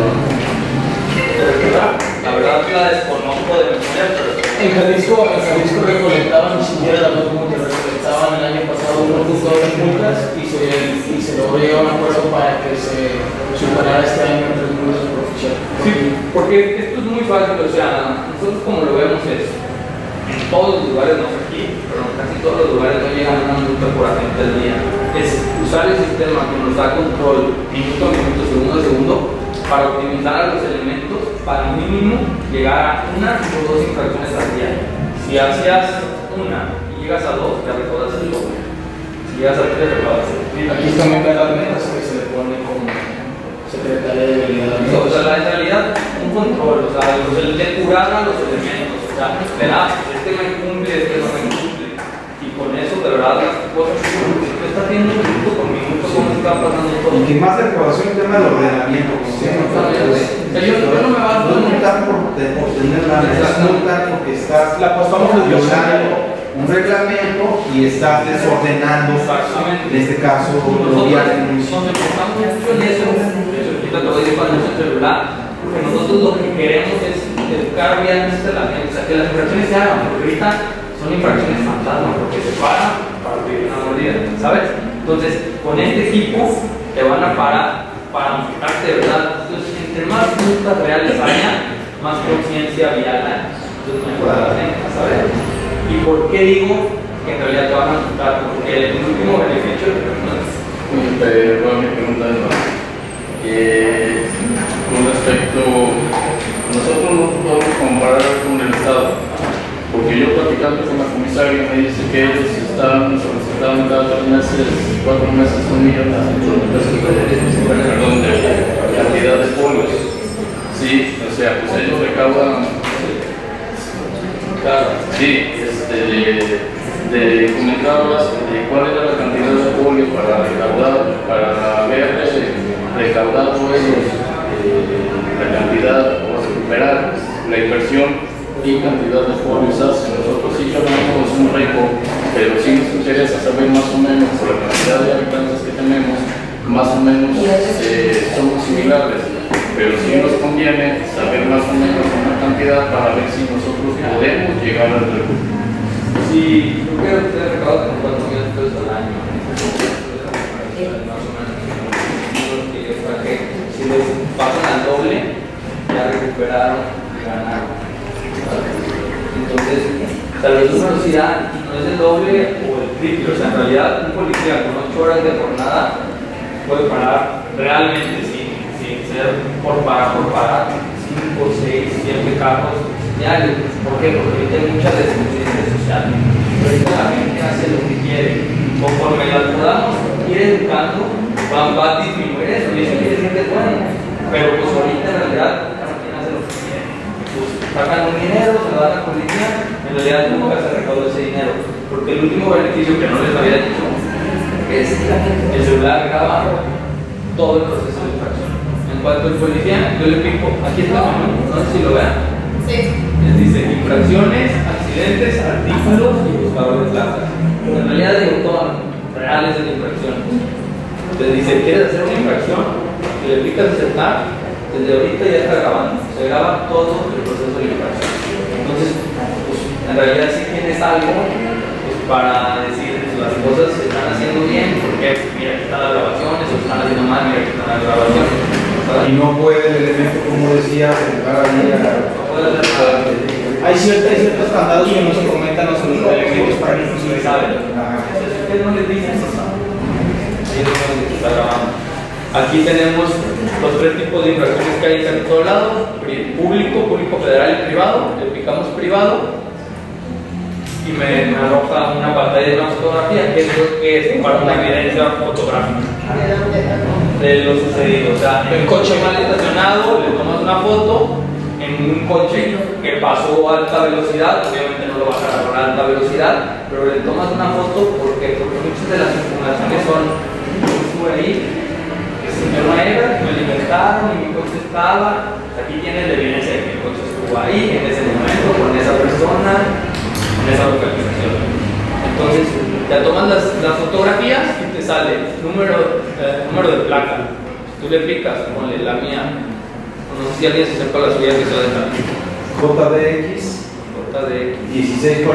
la verdad la desconozco de memoria, pero en Jalisco recolectaban, ni siquiera la misma que recolectaban el año pasado 1.2 de multas y se logró llegar a un acuerdo para que se superara este año entre multas por oficial. Sí, porque esto es muy fácil, o sea, nosotros como lo vemos es, en todos los lugares, no sé aquí, pero en casi todos los lugares no llegan a una multa por agente al día. Es usar el sistema que nos da control minuto a minuto, segundo a segundo, para optimizar a los elementos, para mínimo llegar a 1 o 2 infracciones al día. Si hacías 1 y llegas a 2, ya recaudas el doble. Si llegas a 3, recaudas el doble. Aquí también ve las metas que se le pone como secretaria de habilidad. O sea, en realidad, un control, o sea, el depurar a los elementos, o sea, este me cumple, este no me cumple. Y con eso, de verdad, las cosas que tú estás viendo minuto por minuto, cómo está pasando todo. Y que más de aprobación el tema del ordenamiento, como siempre. Yo no me baso No multar por tener la multa porque estás La apostamos de violando un reglamento y estás desordenando, en este caso, los vías del municipio. Nos enfocamos mucho en eso, ahorita te voy a decir cuando es el celular, porque nosotros lo que queremos es educar bien la gente, o sea, que las infracciones se hagan, porque ahorita son infracciones fantasma, porque se paran para pedir una mordida, ¿sabes? Entonces, con este equipo te van a parar para enfocarte de verdad. Entonces, entre más multas reales haya, más conciencia vial hay. Entonces, mejorar la gente, ¿sabes? ¿Y por qué digo que en realidad te van a multar? Porque el último beneficio no es. mi pregunta es con respecto, nosotros no podemos comparar con el Estado, porque yo platicando con la comisaria me dice que ellos están solicitando cada 3 meses, 4 meses, 1 millón de pesos de cantidad de folios. Sí, o sea, pues ellos recaudan, sí, de comentarlas de cuál era la cantidad de folio para recaudar, para haber recaudado ellos la cantidad o recuperar la inversión y cantidad de folios hacen. Nosotros sí llamamos un récord, pero sí nos interesa saber más o menos por la cantidad de habitantes que tenemos, más o menos somos similares, pero sí nos conviene saber más o menos una cantidad para ver si nosotros podemos llegar al récord. Sí, yo creo que ustedes recaudan como 4 millones de pesos al año. Más o menos. Si les pasan al doble, ya recuperaron y ganaron. Entonces, o sea, los números irán, no es el doble o el triple. O sea, en realidad, un policía con 8 horas de jornada puede parar realmente sin ser por parar, 5, 6, 7 carros diarios. ¿Por qué? Porque ahorita hay mucha desconciencia social. Ahorita la gente hace lo que quiere. Conforme la podamos ir educando, va a disminuir eso. Y eso quiere decir que es bueno. Pero pues ahorita en realidad cada quien hace lo que quiere. Pues sacan un dinero, se lo dan a la policía, en realidad nunca se recauda ese dinero. Porque el último beneficio que no les había dicho es el celular graba todo el proceso de infracción. En cuanto al policía, yo le pico, aquí está el menú, no sé si lo vean. Sí. Les dice infracciones, accidentes, artículos y buscador de plazas. En realidad digo todas reales de la infracción. Les dice, ¿quieres hacer una infracción? Y le picas aceptar, desde ahorita ya está grabando. Se graba todo el proceso de la infracción. Entonces, pues, en realidad si tienes algo pues, para decir pues, las cosas se están haciendo bien, porque mira, aquí están las grabaciones, o están haciendo mal, mira, aquí están las grabaciones. Y no puede el elemento, como decía, entrar ahí a... No puede hacer nada. Hay ciertos candados que no se comentan los elementos para que no se saben. ¿Ustedes no les dicen eso? Está grabando. Aquí tenemos los tres tipos de infracciones que hay en todo lado: público federal y privado. Le picamos privado y me arroja una pantalla de una fotografía, que es lo que es para una evidencia fotográfica de lo sucedido. O sea, el coche mal estacionado, le tomas una foto en un coche que pasó a alta velocidad. Obviamente no lo vas a agarrar a alta velocidad, pero le tomas una foto porque muchas de las informaciones son: sube ahí, el señor no era, me alimentaron y mi coche estaba. Aquí tienes la evidencia de que el coche estuvo ahí en ese momento con esa persona, en esa localización. Entonces, te tomas las fotografías y te sale número de placa. Tú le picas, ponle la mía. No sé si alguien se acerca a la suya que se la deja. JDX 1645.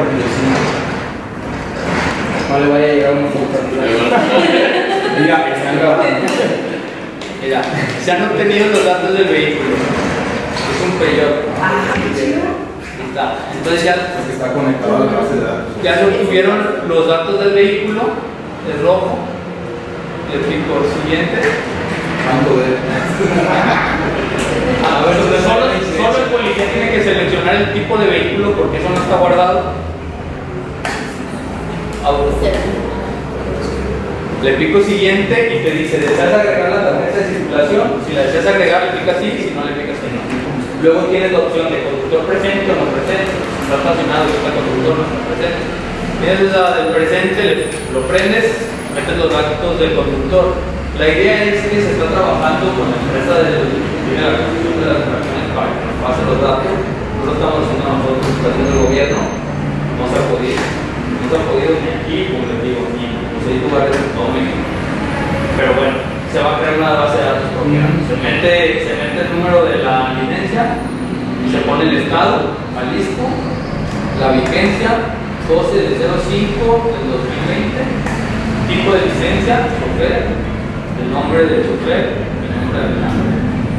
No le vaya a llegar una foto. Mira, están grabando. Mira, se han obtenido los datos del vehículo. Es un Peugeot. qué chido. Entonces ya está conectado a la base de datos. Ya se obtuvieron los datos del vehículo, es rojo. Le pico siguiente. ¿Cuánto de? A ver, solo el policía tiene que seleccionar el tipo de vehículo porque eso no está guardado. Auto. Le pico siguiente y te dice: ¿deseas agregar la tarjeta de circulación? Si la deseas agregar, le picas sí, si no, le picas que no. Luego tienes la opción de conductor presente o no presente. Está estacionado y está conductor no está presente. Tienes la del presente, lo prendes, metes los datos del conductor. La idea es que se está trabajando con la empresa de la construcción de las operaciones para que nos pasen los datos. No lo estamos haciendo nosotros, lo está haciendo el gobierno. No se ha podido. No se ha podido ni aquí, como les digo, ni en los 6 lugares en todo México. Pero bueno, se va a crear una base de datos propia. Se mete el número de la licencia, se pone el estado, Jalisco, la vigencia 12 de 05 del 2020, tipo de licencia, chofer, el nombre del chofer, el nombre del nombre.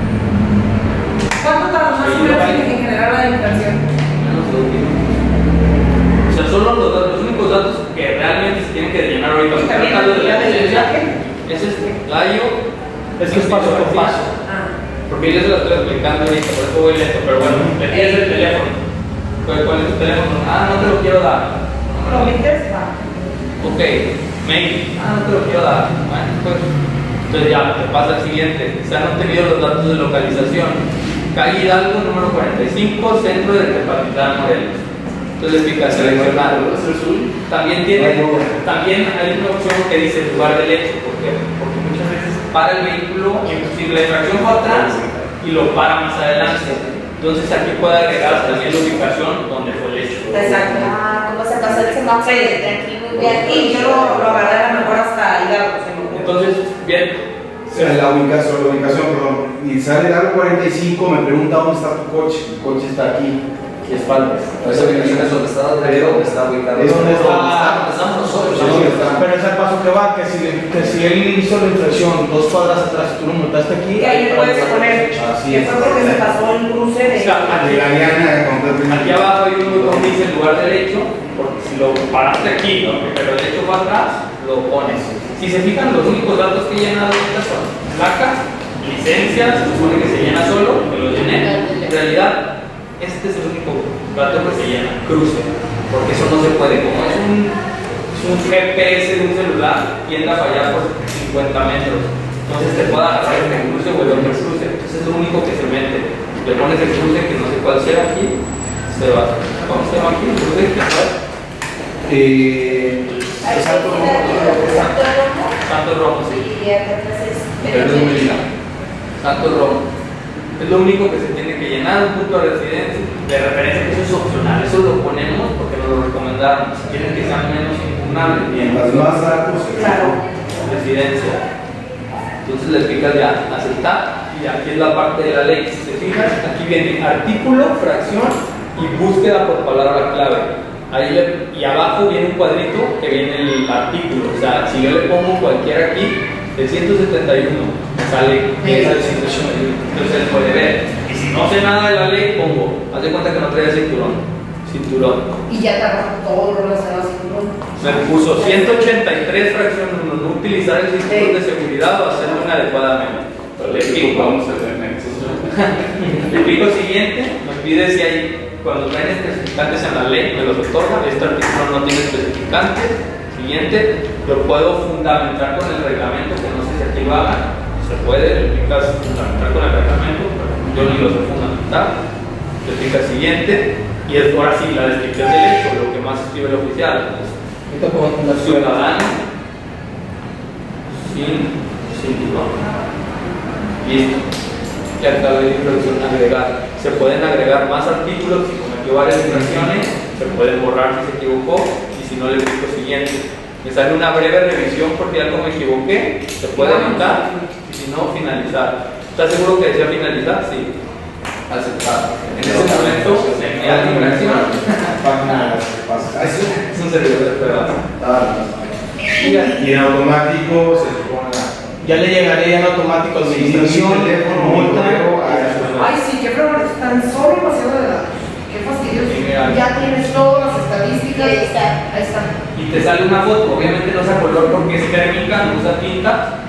¿Cuánto tarda más o menos en generar la infracción? Menos de 2 minutos. O sea, solo los únicos datos que realmente se tienen que rellenar ahorita. ¿Y también la licencia? Es Layo. Es que es paso por paso. Porque yo se lo estoy explicando ahorita, por eso voy lento. Pero bueno, le tienes el teléfono. ¿Cuál es tu teléfono? Ah, no te lo quiero dar. No me interesa. Ok, mail. Ah, no te lo quiero dar. Bueno, pues. Entonces ya, te pasa al siguiente. Se han obtenido los datos de localización. Calle Hidalgo, número 45, centro de Tepatitlán, Morelos. Entonces le picas seleccionar. También hay una opción que dice lugar del hecho. ¿Por qué? Porque muchas veces para el vehículo, si la infracción fue atrás y lo para más adelante. Entonces aquí puede agregar también la ubicación donde fue el hecho. Exacto. Como se pasó el semáforo de aquí muy bien. Y yo lo agarré a lo mejor hasta Hidalgo. Entonces, bien. La ubicación, perdón. Y sale el área 45, me pregunta dónde está tu coche. El coche está aquí. Y espaldas. Esa ubicación es donde está, donde está ubicado. Es donde estamos nosotros. Pero es el paso que va, que si él hizo la infracción 2 cuadras atrás y tú lo montaste aquí. Que ahí puedes poner. Así que es. fue porque se pasó el cruce de. Aquí abajo hay un botón que dice lugar derecho, porque si lo paraste aquí, pero el hecho va atrás, lo pones. Si se fijan, los únicos datos que he llenado ahorita son placas, licencias, se supone que se llena solo, que lo llené. En realidad, este es el único dato que se llena, cruce, porque eso no se puede. Como es un GPS de un celular, tiende a fallar por 50 metros. Entonces te puede agarrar este cruce o el otro cruce. Entonces es lo único que se mete. Le pones el cruce que no sé cuál sea aquí, se va. ¿Cómo se llama aquí? ¿El cruce que Santo Romo. Santo Romo, sí. Y acá atrás es Santo Romo. Es lo único que se tiene que llenar, un punto de residencia, de referencia, que eso es opcional, eso lo ponemos porque nos lo recomendaron. Si quieren que sean menos impugnables, bien. Las más datos. Claro. Residencia. Entonces le picas ya, aceptar, y aquí es la parte de la ley. Si te fijas, aquí viene artículo, fracción y búsqueda por palabra clave. Y abajo viene un cuadrito que viene el artículo. O sea, si yo le pongo cualquiera aquí, el 171 sale esa del 181. Entonces él puede ver. Y si no sé nada de la ley, pongo, haz de cuenta que no trae el cinturón. cinturón. Y ya trabajo todo lo relacionado al cinturón. Me puso 183 fracción 1, no utilizar el cinturón de seguridad o hacerlo inadecuadamente. Le pico, vamos a hacer nexo. el pico siguiente me pide si hay, cuando traen especificantes en la ley, me los otorga. Este artículo no tiene especificantes. Siguiente, lo puedo fundamentar con el reglamento, que no sé si aquí lo hagan. Se puede, le picas fundamentar con el reglamento, pero yo ni lo sé fundamentar. Le picas siguiente, y ahora sí, la descripción del hecho, lo que más escribe el oficial. Ciudadano sin cinturón. Listo. Ya está la introducción agregar. Se pueden agregar más artículos si cometió varias infracciones, se pueden borrar si se equivocó y si no le pico siguiente. Me sale una breve revisión porque algo me equivoqué, se puede anotar y si no, finalizar. ¿Estás seguro que decía finalizar? Sí. Aceptar. En ese momento se envía la infracción. Es un servidor de pruebas. Y en automático se supone. Ya le llegaría en automático administración, multa. Ay, sí, qué problema, tan solo paseo de datos. Qué fastidioso. Ya tienes todas las estadísticas. Ahí está. Ahí está. Y te sale una foto, obviamente no es a color porque es térmica, no usa tinta.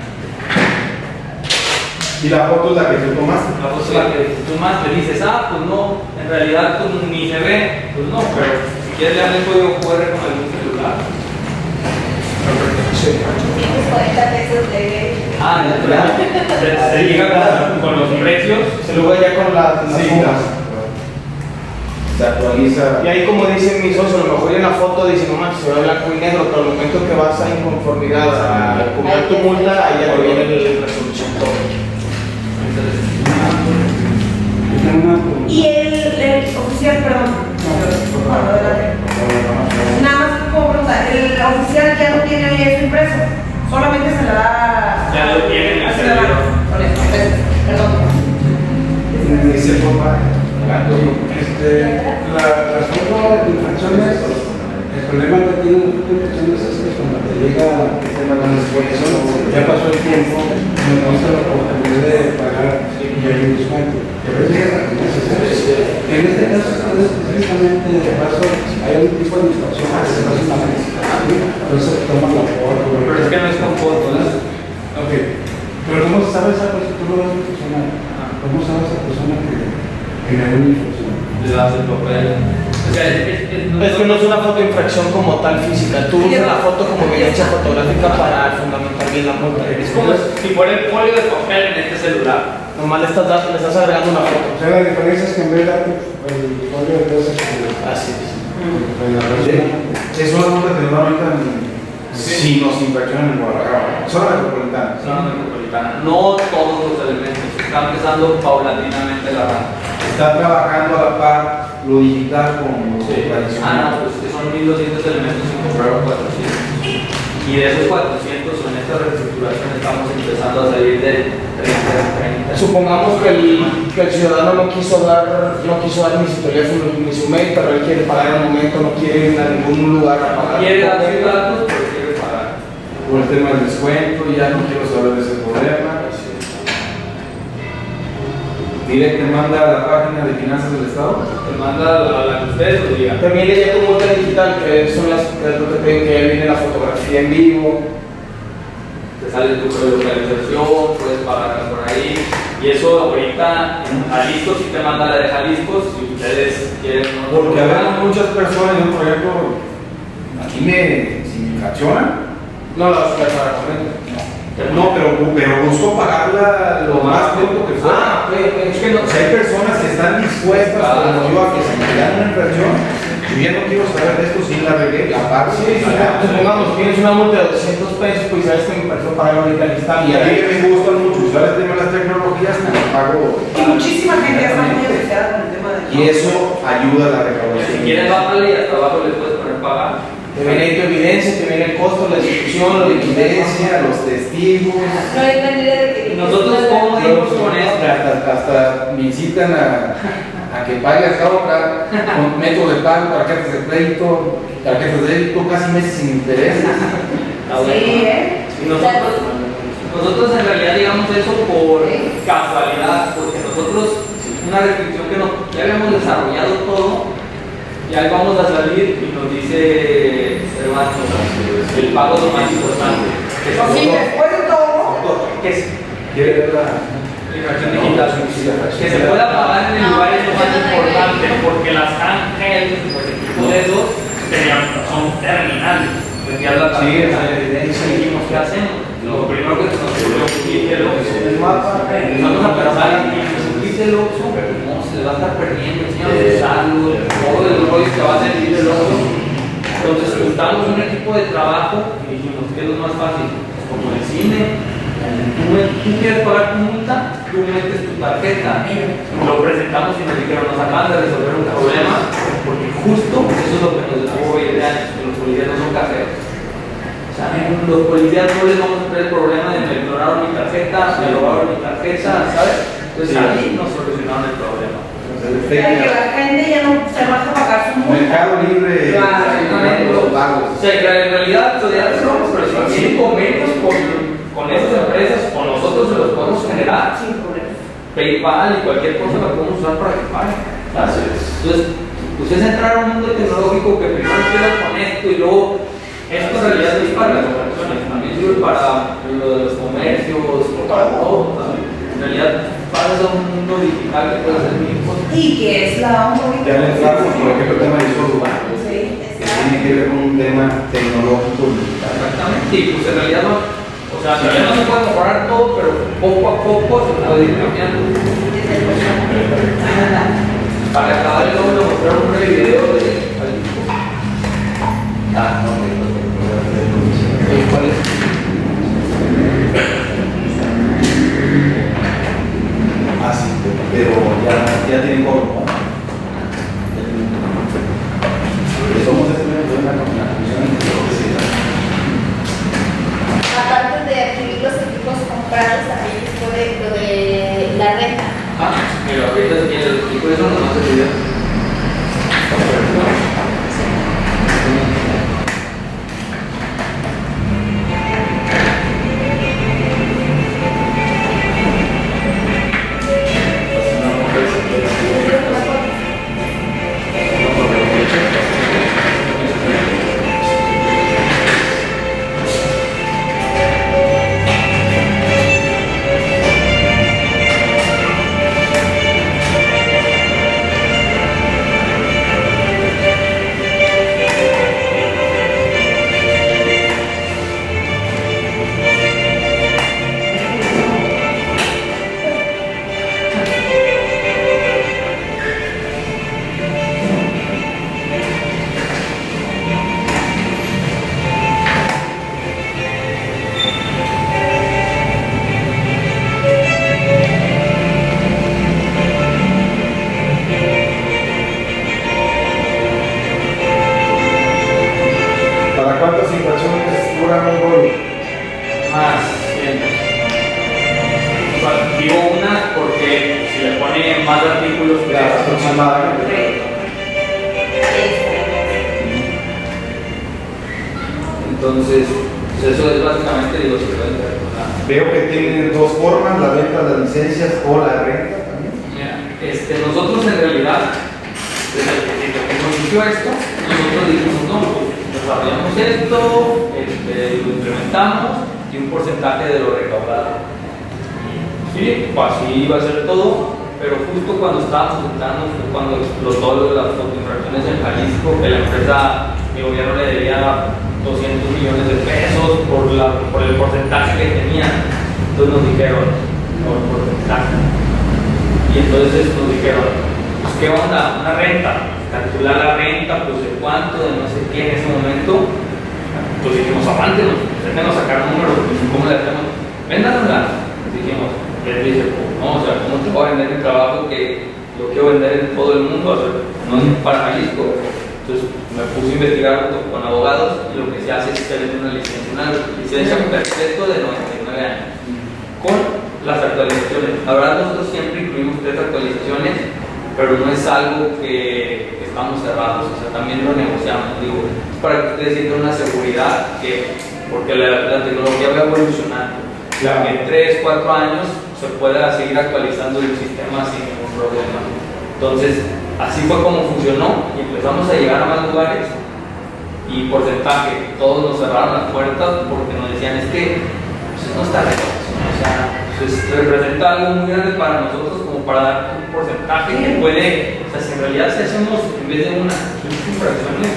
Y la foto es la que tú tomaste. La foto es la que tú más te dices, pues no, en realidad pues, ni se ve, pues no, pero si quieres le el código QR con algún celular. Tienes 40 pesos de... Ya, se llega con los precios. Se luego ya con las sumas. Se actualiza. Y ahí, como dicen mis socios, a lo mejor en la foto dicen, no manches, se ve blanco y negro, pero al momento que vas a inconformidad a cobrar tu multa, ahí ya te viene la resolución todo. Y el oficial, perdón. Bueno, adelante. Nada más como pregunta, el oficial ya no tiene eso impreso, solamente se le da. Ya lo tienen al ciudadano. Con eso, perdón. Dice las otras infracciones, el problema que tienen las infracciones es que cuando te llega ya pasó el tiempo, no tienes la oportunidad de pagar y hay un descuento. Pero en este caso, específicamente, de paso, hay un tipo de infracción que se hace una verificación, entonces toman la foto. Pero es que no es con fotos. Ok, pero ¿cómo sabes esa persona? Tú lo ves a persona, ¿cómo sabes a esa persona que generó una infracción? Le das el papel. O sea, Es que no es una foto de infracción como tal física, tú usas la foto como evidencia fotográfica para fundamentar bien la multa. es como si fuera el folio de papel en este celular. Nomás le estás agregando una foto. O sea, la diferencia es que en vez de darte el folio de cosas Así es. Es una multa que normalmente si nos infraccionan en Guadalajara, zona metropolitana. Zona metropolitana. No todos los elementos. Está empezando paulatinamente la rama. Está trabajando a la par lo digital con lo tradicional. No, pues que son 1200 elementos y compraron 400. Y de esos 400 en esta reestructuración estamos empezando a salir de 30 a 30. Supongamos que el ciudadano no quiso dar ni su teléfono ni su mail, pero él quiere pagar al momento, no quiere ir a ningún lugar a pagar. Quiere dar sus datos, pero quiere pagar. Por el tema del descuento, ya no quiero saber de ese problema. Dile que manda a la página de finanzas del Estado. Te manda la que ustedes lo digan. También le llega tu multa digital, que son las que te piden que viene la fotografía en vivo. Te sale tu geolocalización, puedes pagar por ahí. Y eso ahorita en Jalisco sí te manda la de Jalisco, si ustedes quieren. Porque habrá muchas personas, yo por ejemplo, aquí si me infraccionan. No la vas a pagar correcto. No, pero busco pagarla lo más pronto que pueda. Es que no. O sea, hay personas que están dispuestas, como yo, a que se me dan una infracción. Yo ya no quiero saber de esto si la regué, la pago. Supongamos, tienes una multa de 200 pesos, pues sabes que me pareció pagar ahorita al instante. Y a mí que me gustan mucho usar el tema de las tecnologías, me lo pago. Y muchísima gente ya está muy asociada con el tema de. Y eso ayuda a la recaudación. Si quieres, bájale y hasta abajo les puedes poner pagar. Te viene ahí tu evidencia, te viene el costo, la ejecución, la evidencia, los testigos. No hay manera de que... Nosotros como dimos con esto. Hasta me incitan a que pague hasta ahora con método de pago, tarjetas de crédito, tarjetas de débito, casi meses sin intereses. Sí, Y nosotros en realidad digamos eso por casualidad, porque nosotros una restricción que ya habíamos desarrollado todo, Y ahí vamos a salir y nos dice Cervantes, el pago es lo más importante. Sí, después de todo, ¿Qué es? ¿Quiere ver la Infracción digital. Que se pueda pagar en el lugar es lo más importante, porque las ángeles, pues el tipo de esos, son terminales. Ya la tarjeta de evidencia y dijimos, ¿qué hacemos? Lo primero que nos ocurrió fue el Oxxo. Empezamos a pensar en el Oxxo, no, se le va a estar perdiendo, enseñamos a usarlo, todo el rollo que va a servir el Oxxo. Entonces juntamos un equipo de trabajo y dijimos, ¿qué es lo más fácil? Pues como el cine. Tú quieres pagar tu multa, tú metes tu tarjeta, lo presentamos y nos dijeron, nos acaban de resolver un problema, porque justo eso es lo que nos detuvo hoy de años, que los policías no son caseros. O sea, los policías no les vamos a tener el problema de me ignoraron mi tarjeta, me robaron mi tarjeta, ¿sabes? Entonces ahí nos solucionaron el problema. que la gente ya no se va a pagar su multa. Mercado Libre, los pagos. O sea, en realidad podría ser pero sin convenios con esas empresas o nosotros se los podemos generar. PayPal y cualquier cosa la podemos usar para que paguen. Entonces, ustedes entraron a un mundo tecnológico que primero empieza con esto y luego esto en realidad es para las operaciones, también sirve para lo de los comercios, para todo. En realidad pasas a un mundo digital que puede hacer mil cosas. Y que es la única. Ya le entramos, por ejemplo, el tema del uso urbano, Sí, que tiene que ver con un tema tecnológico. Exactamente, y pues en realidad no, o sea, ya no se puede mejorar todo, pero poco a poco se puede ir cambiando. Para acabar el nombre, mostrar un breve video de... ¿Cuál es? Ah, sí, pero ya tienen cómo. Somos de una comisión Aparte de adquirir los equipos comprados, también es lo de la renta. Ah, mira, ahorita si quieres les explico eso, nomás el video. Entonces, pues eso es básicamente, digo, se puede interpretar. Veo que tienen dos formas, la venta de las licencias o la renta también. Mira, nosotros en realidad, desde que nos inició esto, nosotros dijimos, no, pues desarrollamos esto, lo implementamos y un porcentaje de lo recaudado. Sí, pues así iba a ser todo, pero justo cuando estábamos entrando fue cuando explotó lo de las fotoinfracciones en Jalisco, que la empresa, mi gobierno le debía 200 millones de pesos por el porcentaje que tenían. Entonces nos dijeron, por el porcentaje. Y entonces nos dijeron, pues qué onda, una renta, calcular la renta, pues de cuánto, de no sé qué en ese momento. Pues dijimos, avántenos, déjenos sacar números, pues cómo le hacemos, véndanosla. Dijimos, él dice, pues no, o sea, ¿cómo te voy a vender mi trabajo que lo quiero vender en todo el mundo? O sea, no es para Jalisco. Entonces me puse a investigar junto con abogados y lo que se hace es que se vende una licencia perpetua de 99 años con las actualizaciones. La verdad nosotros siempre incluimos 3 actualizaciones, pero no es algo que estamos cerrados, o sea, también lo negociamos, digo, para que ustedes sientan una seguridad porque la tecnología va evolucionando. En 3, 4 años se pueda seguir actualizando el sistema sin ningún problema. Entonces, así fue como funcionó y empezamos a llegar a más lugares y porcentaje, todos nos cerraron las puertas porque nos decían, es que pues, no está regulación, o sea, pues, representa algo muy grande para nosotros como para dar un porcentaje que puede, o sea, si en realidad si hacemos en vez de una 15 infracciones,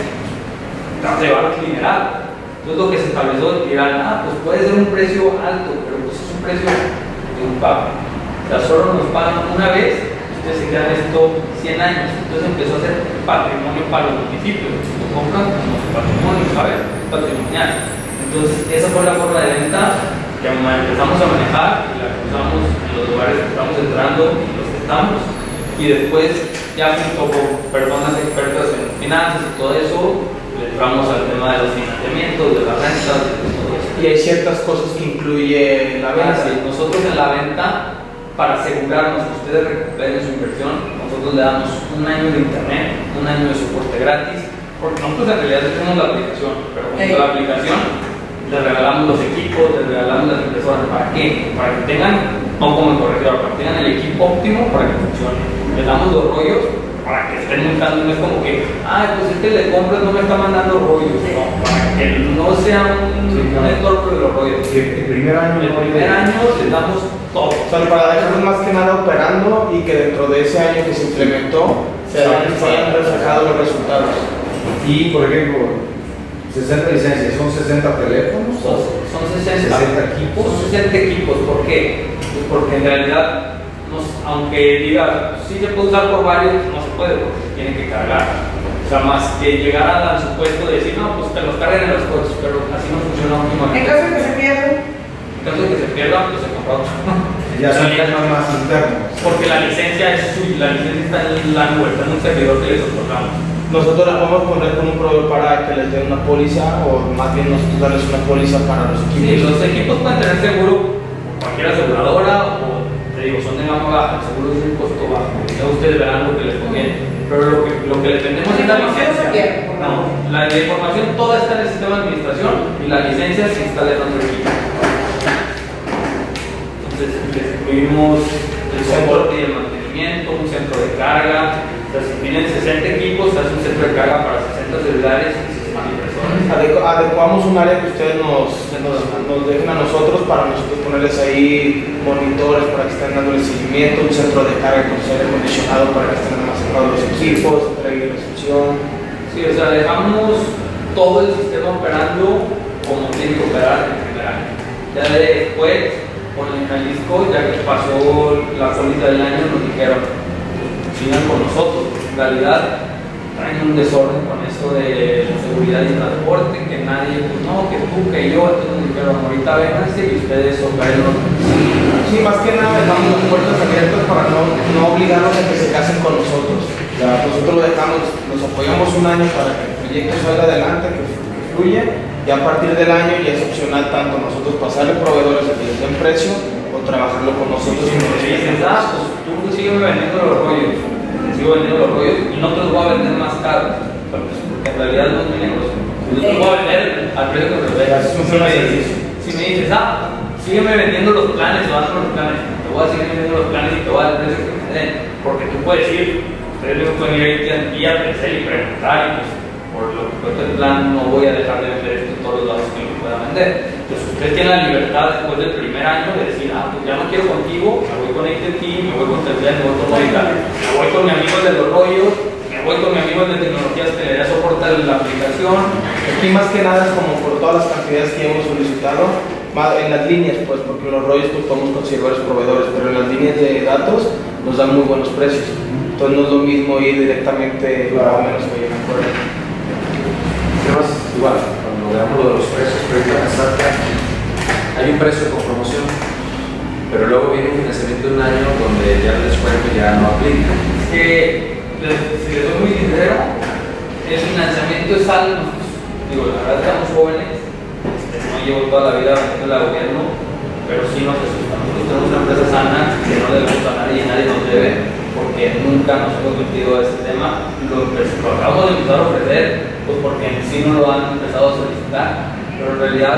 vamos a llevar al general. Entonces lo que se estableció era, pues puede ser un precio alto, pero pues es un precio de un pago. O sea, solo nos pagan una vez, ustedes se quedan esto 100 años. Entonces empezó a ser patrimonio para los municipios. Lo compran como su patrimonio, ¿sabes? Patrimonial. Entonces esa fue la forma de venta que empezamos a manejar y la usamos en los lugares que estamos entrando y los que estamos. Y después, ya junto con personas expertas en finanzas y todo eso, entramos al tema de los financiamientos, de las rentas, de todo eso. Y hay ciertas cosas que incluye la venta. Sí, nosotros en la venta, para asegurarnos que ustedes recuperen su inversión, nosotros le damos un año de internet, un año de soporte gratis, porque nosotros en realidad tenemos la aplicación, pero con la aplicación les regalamos los equipos, les regalamos las impresoras. ¿Para qué? Para que tengan, no como el corregidor, para que tengan el equipo óptimo para que funcione. Les damos los rollos para que estén montando, no es como que, pues es que le compras, no me está mandando rollos, no, para que no sea un estorbo de los rollos. El primer año les damos todo. O sea, para dejarlos más que nada operando y que dentro de ese año que se implementó se hayan reflejado los resultados. Y, por ejemplo, 60 licencias, son 60 teléfonos, son 60 equipos. Son 60 equipos, ¿por qué? Pues porque en realidad, aunque diga, sí se puede usar por varios, no se puede porque se tiene que cargar. O sea, más que llegar al supuesto de decir, no, pues te los carguen en los coches, pero así no funciona óptimamente. En caso de que se pierdan. En caso de que se pierdan, pues se compra otro. Ya son temas más internos. Porque la licencia es suya, la licencia está en la nube, está en un servidor que les otorgamos. Nosotros la podemos poner con un proveedor para que les den una póliza, o más bien nosotros darles una póliza para los equipos. Sí, los equipos pueden tener seguro cualquier aseguradora o, te digo, son de gama baja, el seguro es un costo bajo. Ya ustedes verán lo que les conviene. Pero lo que les vendemos es la licencia. No, la información toda está en el sistema de administración y la licencia se instala en otro equipo. Entonces, les incluimos el soporte y el mantenimiento, un centro de carga. O sea, si tienen 60 equipos, hace un centro de carga para 60 celulares y 60 impresoras. Adecuamos un área que ustedes nos dejen a nosotros para nosotros ponerles ahí monitores para que estén dando el seguimiento, un centro de carga con aire acondicionado para que estén almacenados los equipos, entrega y recepción. Sí, o sea, dejamos todo el sistema operando como tiene que operar en primer año. Ya después, con el Jalisco, ya que pasó la póliza del año, nos dijeron, sigan con nosotros, en realidad traen un desorden con esto de la seguridad y transporte, que nadie, pues no, que tú, que yo, entonces nos dijeron, ahorita vénganse y ustedes operen. Sí, más que nada dejamos las puertas abiertas para no obligarlos a que se casen con nosotros. Ya, nosotros lo dejamos, nos apoyamos un año para que el proyecto salga adelante, que fluya, y a partir del año ya es opcional tanto nosotros pasarle proveedores a que les den precio o trabajarlo con nosotros. Y nos dicen, pues tú sígueme vendiendo los rollos. Sigo vendiendo los rollos y no te los voy a vender más caros, porque en realidad no es mi negocio. Yo te los voy a vender al precio que te lo vendas. Si me dices, sígueme vendiendo los planes o dando los planes, te voy a seguir vendiendo los planes y te voy a dar el precio que me den, porque tú puedes ir, ustedes me pueden ir ahí a pensar y preguntar, y pues por lo que cuesta el plan no voy a dejar de vender esto en todos los lados que me pueda vender. Entonces usted tiene la libertad después del primer año de decir, pues ya no quiero contigo, me voy con AT&T, me voy con Telcel, me voy con Movistar, me voy con mi amigo de los rollos, me voy con mi amigo de tecnologías que le da soporte a la aplicación. Aquí más que nada es como por todas las cantidades que hemos solicitado, en las líneas pues, porque los rollos pues podemos conseguir varios proveedores, pero en las líneas de datos nos dan muy buenos precios. Entonces no es lo mismo ir directamente a menos que vayan a correr. Además, igual, cuando veamos lo de los precios, hay un precio con promoción, pero luego viene un financiamiento de un año donde ya el descuento ya no aplica. Es que, si les soy muy sincero, el financiamiento es algo, digo, la verdad estamos jóvenes, no llevo toda la vida vendiendo al gobierno, pero sí nos asustamos. Nosotros tenemos una empresa sana que no debemos a nadie y nadie nos debe, porque nunca nos hemos metido a ese tema. Lo acabamos de empezar a ofrecer, pues porque en sí no lo han empezado a solicitar, pero en realidad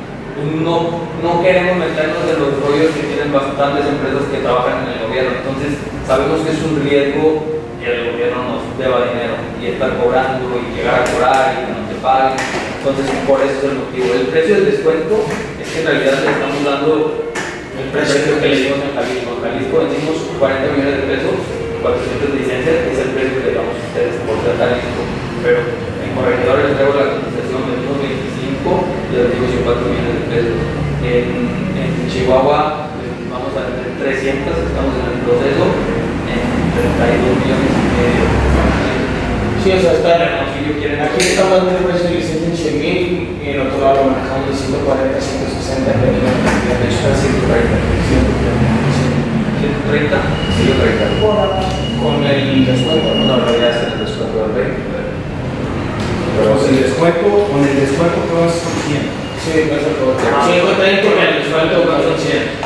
no queremos meternos en los rollos que tienen bastantes empresas que trabajan en el gobierno. Entonces sabemos que es un riesgo que el gobierno nos deba dinero y estar cobrando y llegar a cobrar y que no te paguen. Entonces, por eso es el motivo. El precio del descuento es que en realidad le estamos dando el precio que le dimos en Jalisco. En Jalisco vendimos 40 millones de pesos, 400 licencias, es el precio que le damos a ustedes por ser Jalisco. Pero en Corregidor les traigo la contestación, vendimos 25 y les digo 4 millones de pesos. En Chihuahua vamos a vender 300, estamos en el proceso, en 32 millones y medio. Sí, o sea, está quieren aquí estamos dando el precio de licencia en 100,000 y en otro lado lo manejamos de 140 a 160. De hecho, está 130. 130. Con el descuento. No, en realidad es el descuento del 20. Pero el descuento, con el descuento todos son 100. Sí, eso es todo. 130 con el descuento son 100.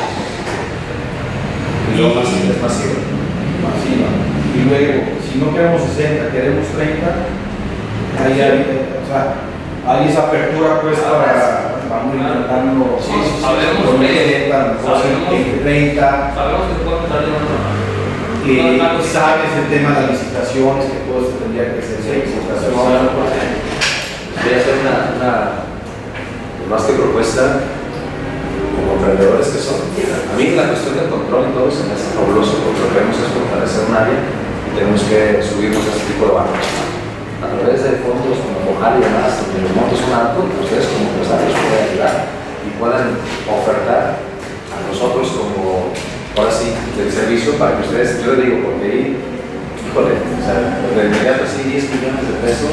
Y luego es masivo. Masiva. Y luego, si no queremos 60, queremos 30, ahí hay esa apertura pues para vamos intentando sabemos con que 30, sabemos que se puede empezar de una que sabes el tema de las licitaciones, que todo se tendría que ser licitación. Voy a hacer una más que propuesta como emprendedores que son. A mí la cuestión del control y todo se me hace fabuloso, porque lo que queremos es fortalecer un área y tenemos que subirnos a este tipo de bancos. A través de fondos como Fojar y demás, donde los montos son altos, ustedes como empresarios pueden ayudar y pueden ofertar a nosotros como, ahora sí, del servicio para que ustedes, yo les digo, porque ahí, híjole, o sea, de inmediato así 10 millones de pesos,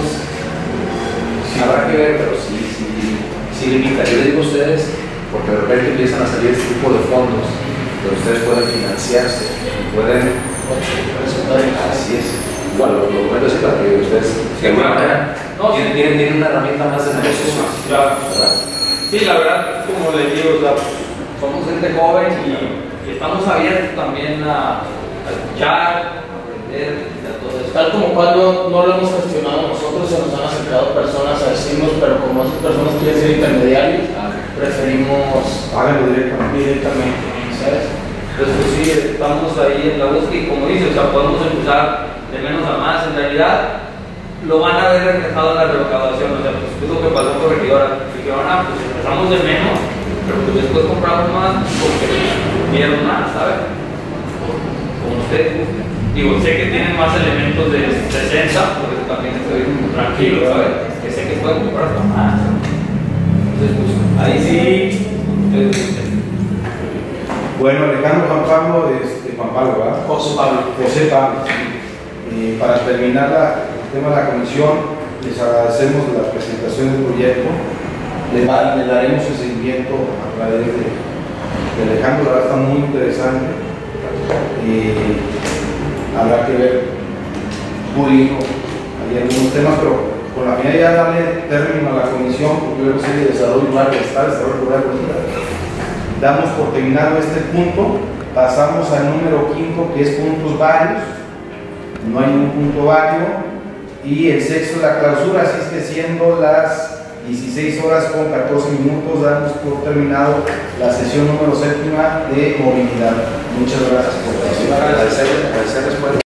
habrá que ver, pero sí limita. Yo les digo a ustedes, porque de repente empiezan a salir este tipo de fondos donde ustedes pueden financiarse y pueden presentar. Así es. Bueno, lo comento así para que ustedes de alguna manera tienen una herramienta más de negociación. Claro. Sí, la verdad, como les digo, o sea, somos gente joven y estamos abiertos también a escuchar, a aprender y a todo eso. Tal como cuando no lo hemos gestionado nosotros, se nos han acercado personas a decirnos, pero como esas personas quieren ser intermediarios, preferimos Háganlo directamente. ¿sabes? Entonces, pues sí, estamos ahí en la búsqueda y como dice, o sea, podemos empezar de menos a más. En realidad, lo van a ver reflejado en la recaudación. O sea, pues es lo que pasó con Corregidora. Dijeron, pues empezamos de menos, pero pues después compramos más porque vieron más, ¿sabes? Como ustedes gusten. Digo, sé que tienen más elementos de 60, porque también estoy tranquilo, ¿sabes? Que sé que pueden comprar hasta más. Entonces, pues ahí sí, ustedes gusten. Bueno, Alejandro Juan Pablo, ¿verdad? José Pablo. José Pablo. Para terminar el tema de la comisión, les agradecemos la presentación del proyecto. Le daremos el seguimiento a través de Alejandro, la verdad está muy interesante. Habrá que ver pulido hay algunos temas, pero con la finalidad de darle término a la comisión, porque luego sigue desarrollo rural, desarrollo rural. Damos por terminado este punto, pasamos al número 5, que es puntos varios. No hay ningún punto vario. Y el sexto de la clausura, así es que siendo las 16 horas con 14 minutos, damos por terminado la sesión número 7 de movilidad. Muchas gracias por la atención. Agradecerles por